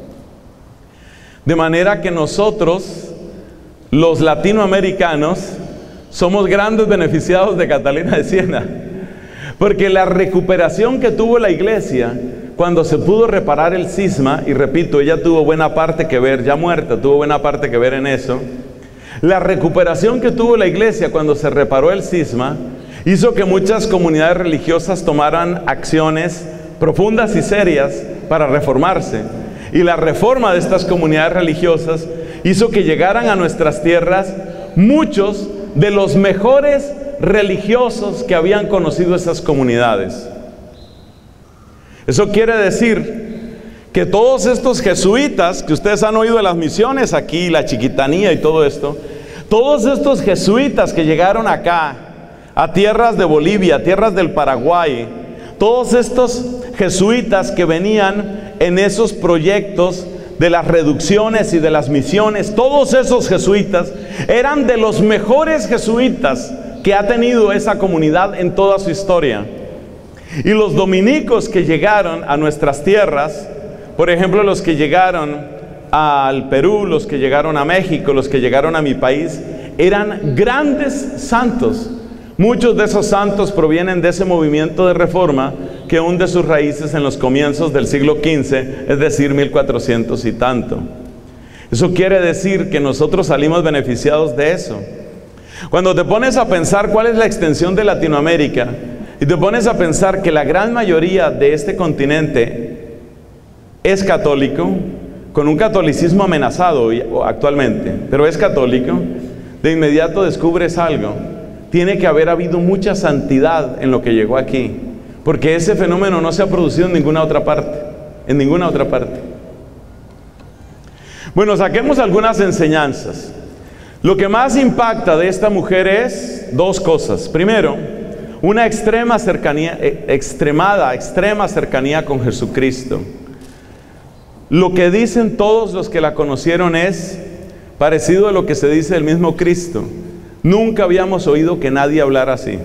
De manera que nosotros, los latinoamericanos, somos grandes beneficiados de Catalina de Siena, porque la recuperación que tuvo la iglesia cuando se pudo reparar el cisma, y repito, ella tuvo buena parte que ver, ya muerta, tuvo buena parte que ver en eso. La recuperación que tuvo la iglesia cuando se reparó el cisma hizo que muchas comunidades religiosas tomaran acciones profundas y serias para reformarse. Y la reforma de estas comunidades religiosas hizo que llegaran a nuestras tierras muchos de los mejores religiosos que habían conocido esas comunidades. Eso quiere decir que todos estos jesuitas, que ustedes han oído de las misiones aquí, la chiquitanía y todo esto, todos estos jesuitas que llegaron acá, a tierras de Bolivia, a tierras del Paraguay, todos estos jesuitas que venían en esos proyectos de las reducciones y de las misiones, todos esos jesuitas eran de los mejores jesuitas que ha tenido esa comunidad en toda su historia. Y los dominicos que llegaron a nuestras tierras, por ejemplo, los que llegaron al Perú, los que llegaron a México, los que llegaron a mi país, eran grandes santos. Muchos de esos santos provienen de ese movimiento de reforma que hunde sus raíces en los comienzos del siglo XV, es decir, 1400 y tanto. Eso quiere decir que nosotros salimos beneficiados de eso. Cuando te pones a pensar cuál es la extensión de Latinoamérica, y te pones a pensar que la gran mayoría de este continente es católico, con un catolicismo amenazado actualmente, pero es católico, de inmediato descubres algo. Tiene que haber habido mucha santidad en lo que llegó aquí, porque ese fenómeno no se ha producido en ninguna otra parte, en ninguna otra parte. Bueno, saquemos algunas enseñanzas. Lo que más impacta de esta mujer es dos cosas. Primero, una extrema cercanía con Jesucristo. Lo que dicen todos los que la conocieron es parecido a lo que se dice del mismo Cristo. Nunca habíamos oído que nadie hablara así.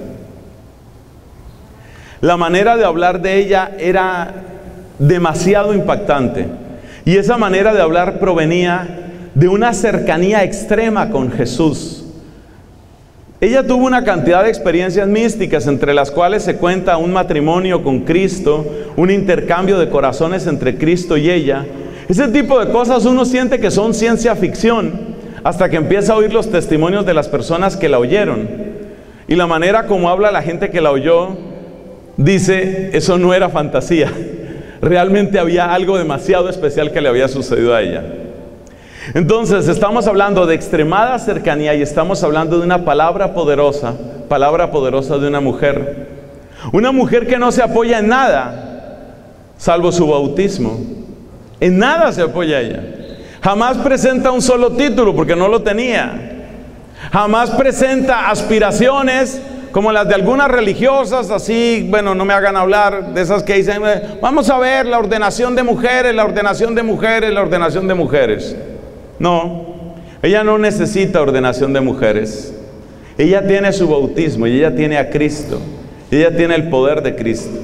La manera de hablar de ella era demasiado impactante. Y esa manera de hablar provenía de una cercanía extrema con Jesús. Ella tuvo una cantidad de experiencias místicas, entre las cuales se cuenta un matrimonio con Cristo, un intercambio de corazones entre Cristo y ella. Ese tipo de cosas uno siente que son ciencia ficción, hasta que empieza a oír los testimonios de las personas que la oyeron. Y la manera como habla la gente que la oyó, dice, eso no era fantasía. Realmente había algo demasiado especial que le había sucedido a ella. Entonces, estamos hablando de extremada cercanía y estamos hablando de una palabra poderosa de una mujer. Una mujer que no se apoya en nada, salvo su bautismo. En nada se apoya ella. Jamás presenta un solo título porque no lo tenía. Jamás presenta aspiraciones como las de algunas religiosas, así, bueno, no me hagan hablar de esas que dicen, vamos a ver la ordenación de mujeres, la ordenación de mujeres, la ordenación de mujeres. No, ella no necesita ordenación de mujeres. Ella tiene su bautismo y ella tiene a Cristo. Ella tiene el poder de Cristo.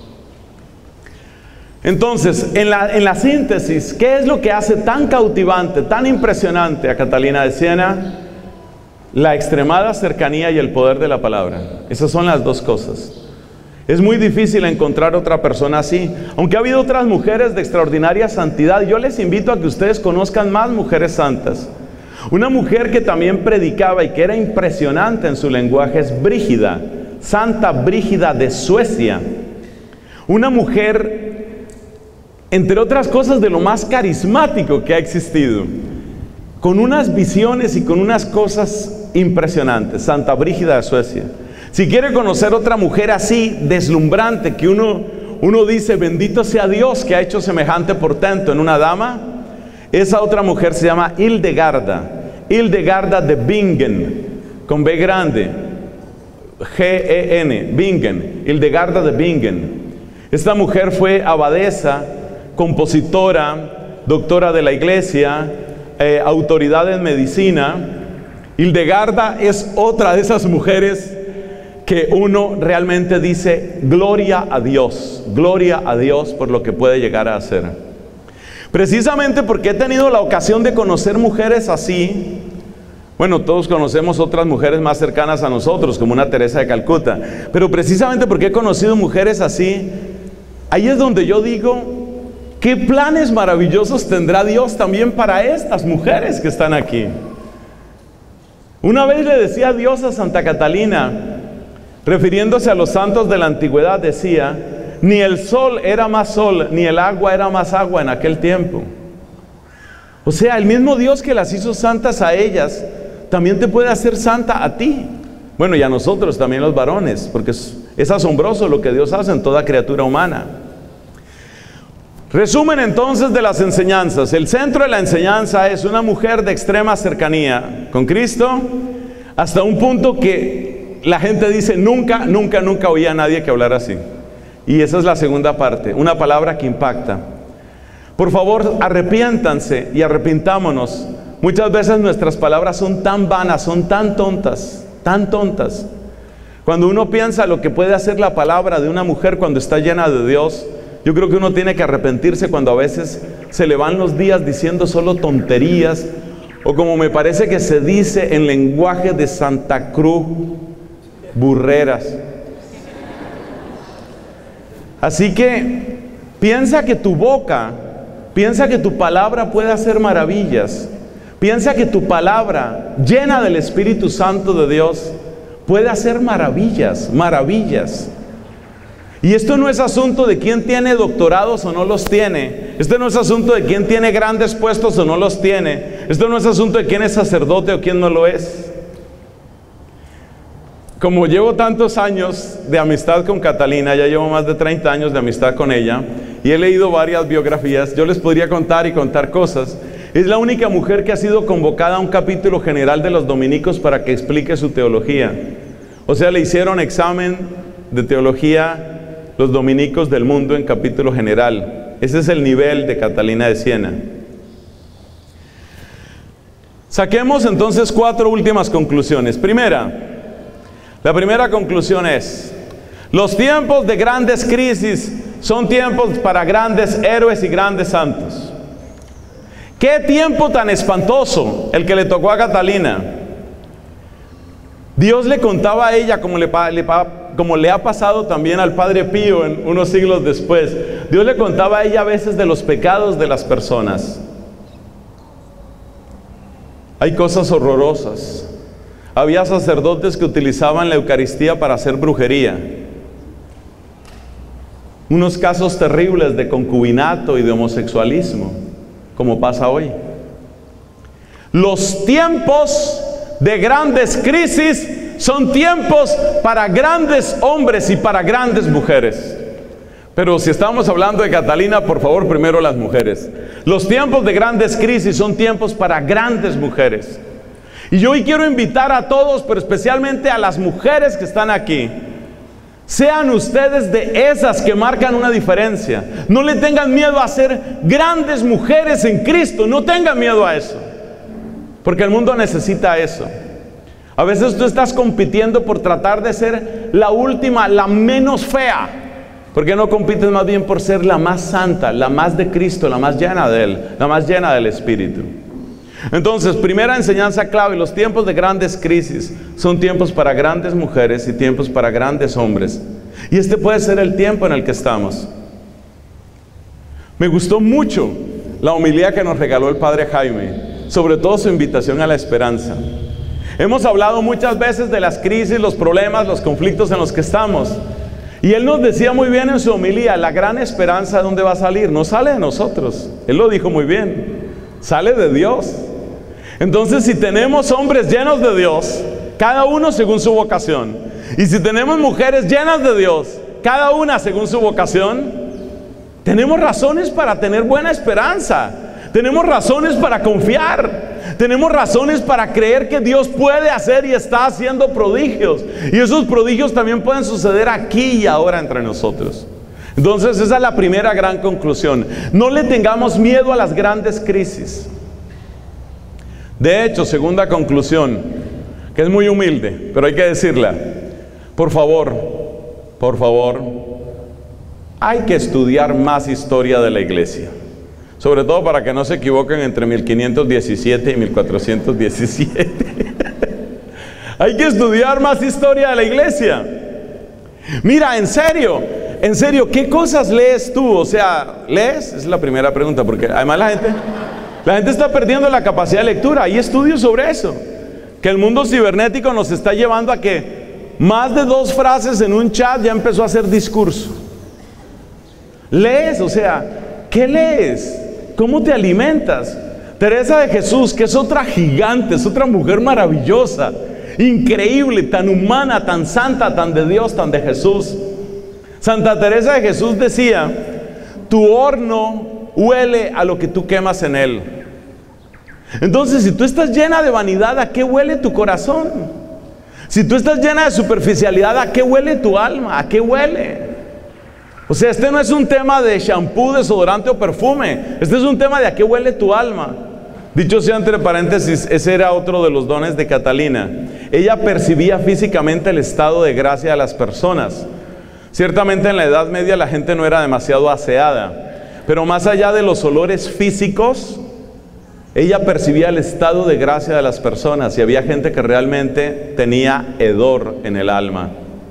Entonces, en la síntesis, ¿qué es lo que hace tan cautivante, tan impresionante a Catalina de Siena? La extremada cercanía y el poder de la palabra. Esas son las dos cosas. Es muy difícil encontrar otra persona así. Aunque ha habido otras mujeres de extraordinaria santidad, yo les invito a que ustedes conozcan más mujeres santas. Una mujer que también predicaba y que era impresionante en su lenguaje es Brígida, Santa Brígida de Suecia. Una mujer, entre otras cosas, de lo más carismático que ha existido, con unas visiones y con unas cosas impresionantes. Santa Brígida de Suecia. Si quiere conocer otra mujer así, deslumbrante, que uno dice, bendito sea Dios que ha hecho semejante portento en una dama, esa otra mujer se llama Hildegarda de Bingen, con B grande, G-E-N, Bingen, Hildegarda de Bingen. Esta mujer fue abadesa, compositora, doctora de la iglesia, autoridad en medicina. Hildegarda es otra de esas mujeres que uno realmente dice, gloria a Dios por lo que puede llegar a hacer. Precisamente porque he tenido la ocasión de conocer mujeres así. Bueno, todos conocemos otras mujeres más cercanas a nosotros, como una Teresa de Calcuta, pero precisamente porque he conocido mujeres así, ahí es donde yo digo, ¿qué planes maravillosos tendrá Dios también para estas mujeres que están aquí? Una vez le decía Dios a Santa Catalina, refiriéndose a los santos de la antigüedad, decía, ni el sol era más sol, ni el agua era más agua en aquel tiempo. O sea, el mismo Dios que las hizo santas a ellas, también te puede hacer santa a ti. Bueno, y a nosotros también los varones, porque es asombroso lo que Dios hace en toda criatura humana. Resumen entonces de las enseñanzas. El centro de la enseñanza es una mujer de extrema cercanía con Cristo, hasta un punto que la gente dice, nunca oía a nadie que hablara así. Y esa es la segunda parte, una palabra que impacta. Por favor, arrepiéntanse y arrepintámonos. Muchas veces nuestras palabras son tan vanas, son tan tontas. Cuando uno piensa lo que puede hacer la palabra de una mujer cuando está llena de Dios, yo creo que uno tiene que arrepentirse cuando a veces se le van los días diciendo solo tonterías, o como me parece que se dice en lenguaje de Santa Cruz, burreras. Así que piensa que tu boca, piensa que tu palabra puede hacer maravillas. Piensa que tu palabra, llena del Espíritu Santo de Dios, puede hacer maravillas. Y esto no es asunto de quién tiene doctorados o no los tiene. Esto no es asunto de quién tiene grandes puestos o no los tiene. Esto no es asunto de quién es sacerdote o quién no lo es. Como llevo tantos años de amistad con Catalina, ya llevo más de 30 años de amistad con ella, y he leído varias biografías, yo les podría contar cosas. Es la única mujer que ha sido convocada a un capítulo general de los dominicos para que explique su teología. O sea, le hicieron examen de teología los dominicos del mundo en capítulo general. Ese es el nivel de Catalina de Siena. Saquemos entonces 4 últimas conclusiones. La primera conclusión es: los tiempos de grandes crisis son tiempos para grandes héroes y grandes santos. ¡Qué tiempo tan espantoso el que le tocó a Catalina! Dios le contaba a ella, como le ha pasado también al Padre Pío en unos siglos después. Dios le contaba a ella a veces de los pecados de las personas. Hay cosas horrorosas. Había sacerdotes que utilizaban la Eucaristía para hacer brujería. Unos casos terribles de concubinato y de homosexualismo, como pasa hoy. Los tiempos de grandes crisis son tiempos para grandes hombres y para grandes mujeres. Pero si estamos hablando de Catalina, por favor, primero las mujeres. Los tiempos de grandes crisis son tiempos para grandes mujeres. Y yo hoy quiero invitar a todos, pero especialmente a las mujeres que están aquí. Sean ustedes de esas que marcan una diferencia. No le tengan miedo a ser grandes mujeres en Cristo. No tengan miedo a eso, porque el mundo necesita eso. A veces tú estás compitiendo por tratar de ser la última, la menos fea. ¿Por qué no compites más bien por ser la más santa, la más de Cristo, la más llena de Él, la más llena del Espíritu? Entonces, primera enseñanza clave: los tiempos de grandes crisis son tiempos para grandes mujeres y tiempos para grandes hombres. Y este puede ser el tiempo en el que estamos. Me gustó mucho la homilía que nos regaló el Padre Jaime, sobre todo su invitación a la esperanza. Hemos hablado muchas veces de las crisis, los problemas, los conflictos en los que estamos. Y él nos decía muy bien en su homilía, la gran esperanza, ¿de dónde va a salir? No sale de nosotros. Él lo dijo muy bien. Sale de Dios. Entonces, si tenemos hombres llenos de Dios, cada uno según su vocación, y si tenemos mujeres llenas de Dios, cada una según su vocación, tenemos razones para tener buena esperanza, tenemos razones para confiar, tenemos razones para creer que Dios puede hacer y está haciendo prodigios, y esos prodigios también pueden suceder aquí y ahora entre nosotros. Entonces, esa es la primera gran conclusión: no le tengamos miedo a las grandes crisis. De hecho, segunda conclusión, que es muy humilde, pero hay que decirla: por favor, hay que estudiar más historia de la iglesia, sobre todo para que no se equivoquen entre 1517 y 1417. Hay que estudiar más historia de la iglesia. Mira, en serio, ¿qué cosas lees tú? O sea, ¿lees? Esa es la primera pregunta, porque además la gente está perdiendo la capacidad de lectura. Hay estudios sobre eso, que el mundo cibernético nos está llevando a que más de 2 frases en un chat ya empezó a hacer discurso. ¿Lees? O sea, ¿qué lees? ¿Cómo te alimentas? Teresa de Jesús, que es otra gigante, es otra mujer maravillosa, increíble, tan humana, tan santa, tan de Dios, tan de Jesús. Santa Teresa de Jesús decía: tu horno huele a lo que tú quemas en él. Entonces, si tú estás llena de vanidad, ¿a qué huele tu corazón? Si tú estás llena de superficialidad, ¿a qué huele tu alma? ¿A qué huele? O sea, este no es un tema de shampoo, desodorante o perfume. Este es un tema de a qué huele tu alma. Dicho sea entre paréntesis, ese era otro de los dones de Catalina. Ella percibía físicamente el estado de gracia de las personas. Ciertamente en la Edad Media la gente no era demasiado aseada, pero más allá de los olores físicos, ella percibía el estado de gracia de las personas, y había gente que realmente tenía hedor en el alma.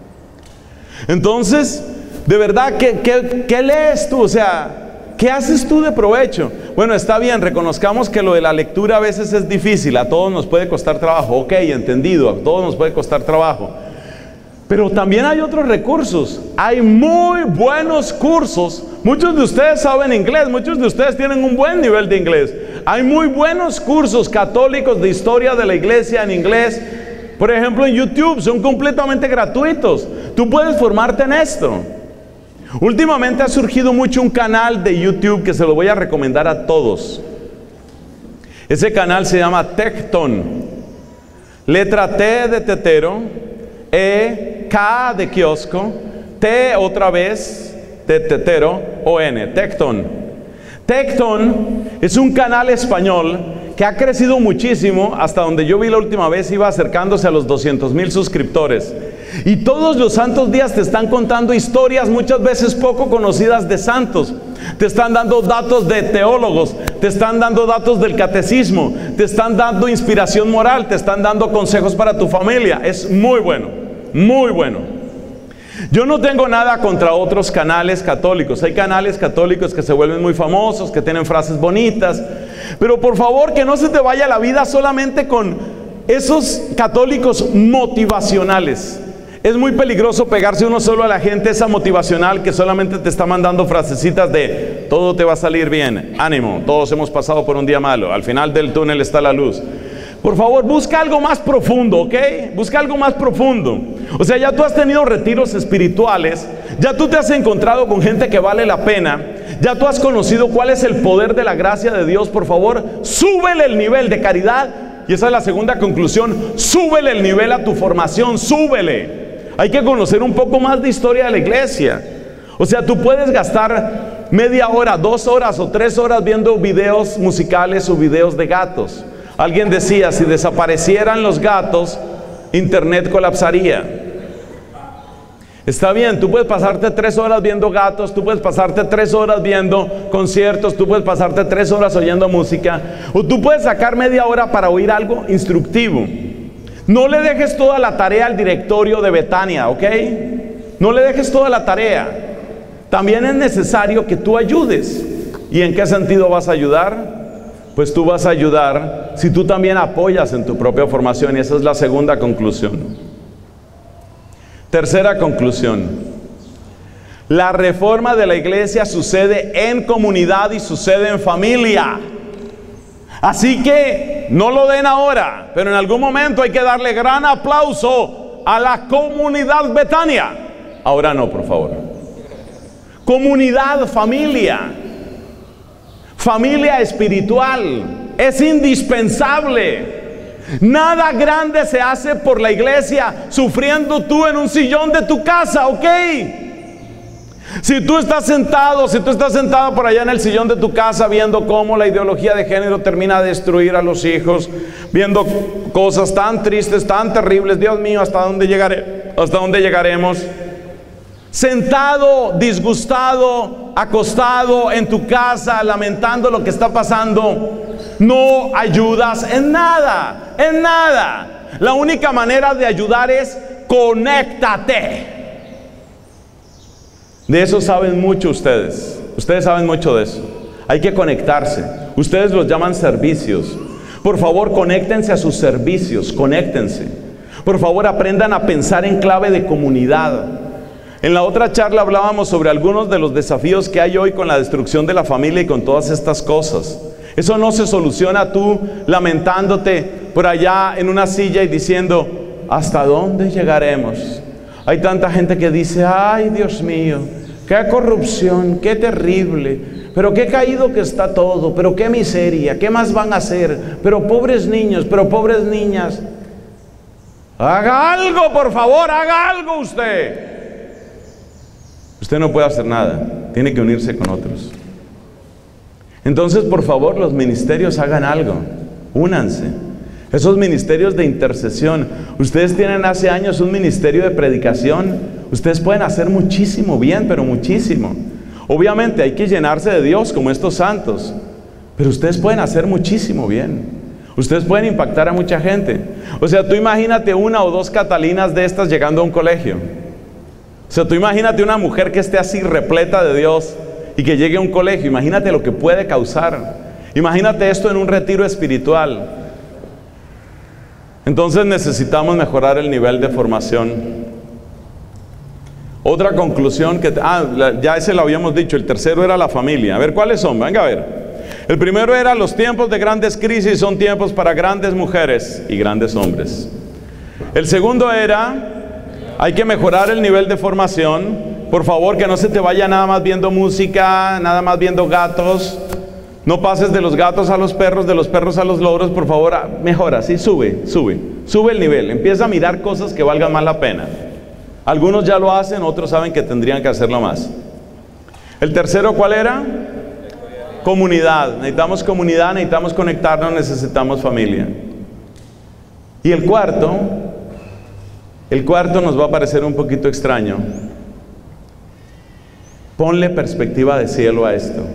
Entonces, de verdad, ¿qué lees tú? O sea, ¿qué haces tú de provecho? Bueno, está bien, reconozcamos que lo de la lectura a veces es difícil, a todos nos puede costar trabajo. Ok, entendido, a todos nos puede costar trabajo. Pero también hay otros recursos. Hay muy buenos cursos. Muchos de ustedes saben inglés, muchos de ustedes tienen un buen nivel de inglés. Hay muy buenos cursos católicos de historia de la iglesia en inglés. Por ejemplo, en YouTube, son completamente gratuitos. Tú puedes formarte en esto. Últimamente ha surgido mucho un canal de YouTube que se lo voy a recomendar a todos. Ese canal se llama Tecton. Letra T de tetero, E, K de kiosco, T otra vez de tetero, O-N, Tecton. Tecton es un canal español que ha crecido muchísimo. Hasta donde yo vi la última vez iba acercándose a los 200,000 suscriptores. Y todos los santos días te están contando historias muchas veces poco conocidas de santos. Te están dando datos de teólogos, te están dando datos del catecismo, te están dando inspiración moral, te están dando consejos para tu familia. Es muy bueno, muy bueno. Yo no tengo nada contra otros canales católicos. Hay canales católicos que se vuelven muy famosos, que tienen frases bonitas, pero por favor que no se te vaya la vida solamente con esos católicos motivacionales. Es muy peligroso pegarse uno solo a la gente esa motivacional que solamente te está mandando frasecitas de todo te va a salir bien, ánimo, todos hemos pasado por un día malo, al final del túnel está la luz. Por favor, busca algo más profundo, ¿ok? Busca algo más profundo. O sea, ya tú has tenido retiros espirituales, ya tú te has encontrado con gente que vale la pena, ya tú has conocido cuál es el poder de la gracia de Dios. Por favor, súbele el nivel de caridad. Y esa es la segunda conclusión: súbele el nivel a tu formación, súbele. Hay que conocer un poco más de historia de la iglesia. O sea, tú puedes gastar media hora, 2 horas o 3 horas viendo videos musicales o videos de gatos. Alguien decía, si desaparecieran los gatos, internet colapsaría. Está bien, tú puedes pasarte 3 horas viendo gatos, tú puedes pasarte 3 horas viendo conciertos, tú puedes pasarte 3 horas oyendo música, o tú puedes sacar media hora para oír algo instructivo. No le dejes toda la tarea al directorio de Betania, ¿ok? No le dejes toda la tarea. También es necesario que tú ayudes. ¿Y en qué sentido vas a ayudar? Pues tú vas a ayudar si tú también apoyas en tu propia formación. Y esa es la segunda conclusión. Tercera conclusión: la reforma de la iglesia sucede en comunidad y sucede en familia. Así que no lo den ahora, pero en algún momento hay que darle gran aplauso a la comunidad Betania. Ahora no, por favor. Comunidad, familia. Familia espiritual. Es indispensable. Nada grande se hace por la iglesia sufriendo tú en un sillón de tu casa, ¿ok? Si tú estás sentado, si tú estás sentada por allá en el sillón de tu casa viendo cómo la ideología de género termina de destruir a los hijos, viendo cosas tan tristes, tan terribles, Dios mío, ¿hasta dónde llegaré? ¿Hasta dónde llegaremos? Sentado, disgustado, acostado en tu casa, lamentando lo que está pasando, no ayudas en nada, en nada. La única manera de ayudar es conéctate. De eso saben mucho ustedes. Ustedes saben mucho de eso. Hay que conectarse. Ustedes los llaman servicios. Por favor, conéctense a sus servicios. Conéctense. Por favor, aprendan a pensar en clave de comunidad. En la otra charla hablábamos sobre algunos de los desafíos que hay hoy con la destrucción de la familia y con todas estas cosas. Eso no se soluciona tú lamentándote por allá en una silla y diciendo, ¿hasta dónde llegaremos? Hay tanta gente que dice, ay Dios mío, qué corrupción, qué terrible, pero qué caído que está todo, pero qué miseria, qué más van a hacer, pero pobres niños, pero pobres niñas. Haga algo, por favor, haga algo usted. Usted no puede hacer nada, tiene que unirse con otros. Entonces, por favor, los ministerios hagan algo, únanse. Esos ministerios de intercesión, ustedes tienen hace años un ministerio de predicación, ustedes pueden hacer muchísimo bien, pero muchísimo. Obviamente hay que llenarse de Dios como estos santos, pero ustedes pueden hacer muchísimo bien. Ustedes pueden impactar a mucha gente. O sea, tú imagínate una o dos Catalinas de estas llegando a un colegio. O sea, tú imagínate una mujer que esté así repleta de Dios y que llegue a un colegio. Imagínate lo que puede causar. Imagínate esto en un retiro espiritual. Entonces necesitamos mejorar el nivel de formación. Otra conclusión que... ya ese lo habíamos dicho. El tercero era la familia. A ver, ¿cuáles son? Venga a ver. El primero era los tiempos de grandes crisis son tiempos para grandes mujeres y grandes hombres. El segundo era, hay que mejorar el nivel de formación. Por favor, que no se te vaya nada más viendo música, nada más viendo gatos. No pases de los gatos a los perros, de los perros a los loros. Por favor, mejora, sí, sube el nivel. Empieza a mirar cosas que valgan más la pena. Algunos ya lo hacen, otros saben que tendrían que hacerlo más. El tercero, ¿cuál era? Comunidad. Necesitamos comunidad, necesitamos conectarnos, necesitamos familia. Y el cuarto nos va a parecer un poquito extraño. Ponle perspectiva de cielo a esto.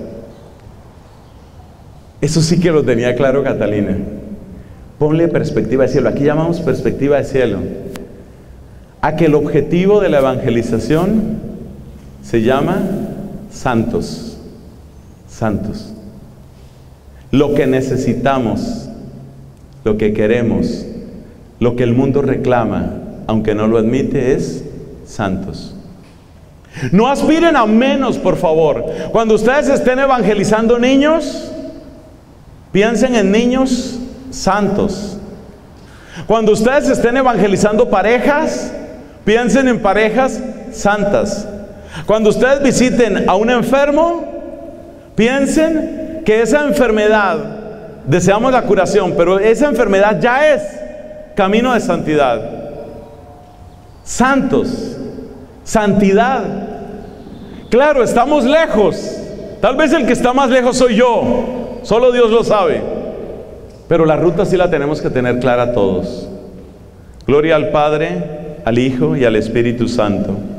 Eso sí que lo tenía claro Catalina. Ponle perspectiva de cielo. Aquí llamamos perspectiva de cielo a que el objetivo de la evangelización se llama santos. Santos. Lo que necesitamos, lo que queremos, lo que el mundo reclama, aunque no lo admite, es santos. No aspiren a menos, por favor. Cuando ustedes estén evangelizando niños, piensen en niños santos. Cuando ustedes estén evangelizando parejas, piensen en parejas santas. Cuando ustedes visiten a un enfermo, piensen que esa enfermedad, deseamos la curación, pero esa enfermedad ya es camino de santidad. Santos, santidad. Claro, estamos lejos. Tal vez el que está más lejos soy yo. Solo Dios lo sabe. Pero la ruta sí la tenemos que tener clara todos. Gloria al Padre, al Hijo y al Espíritu Santo.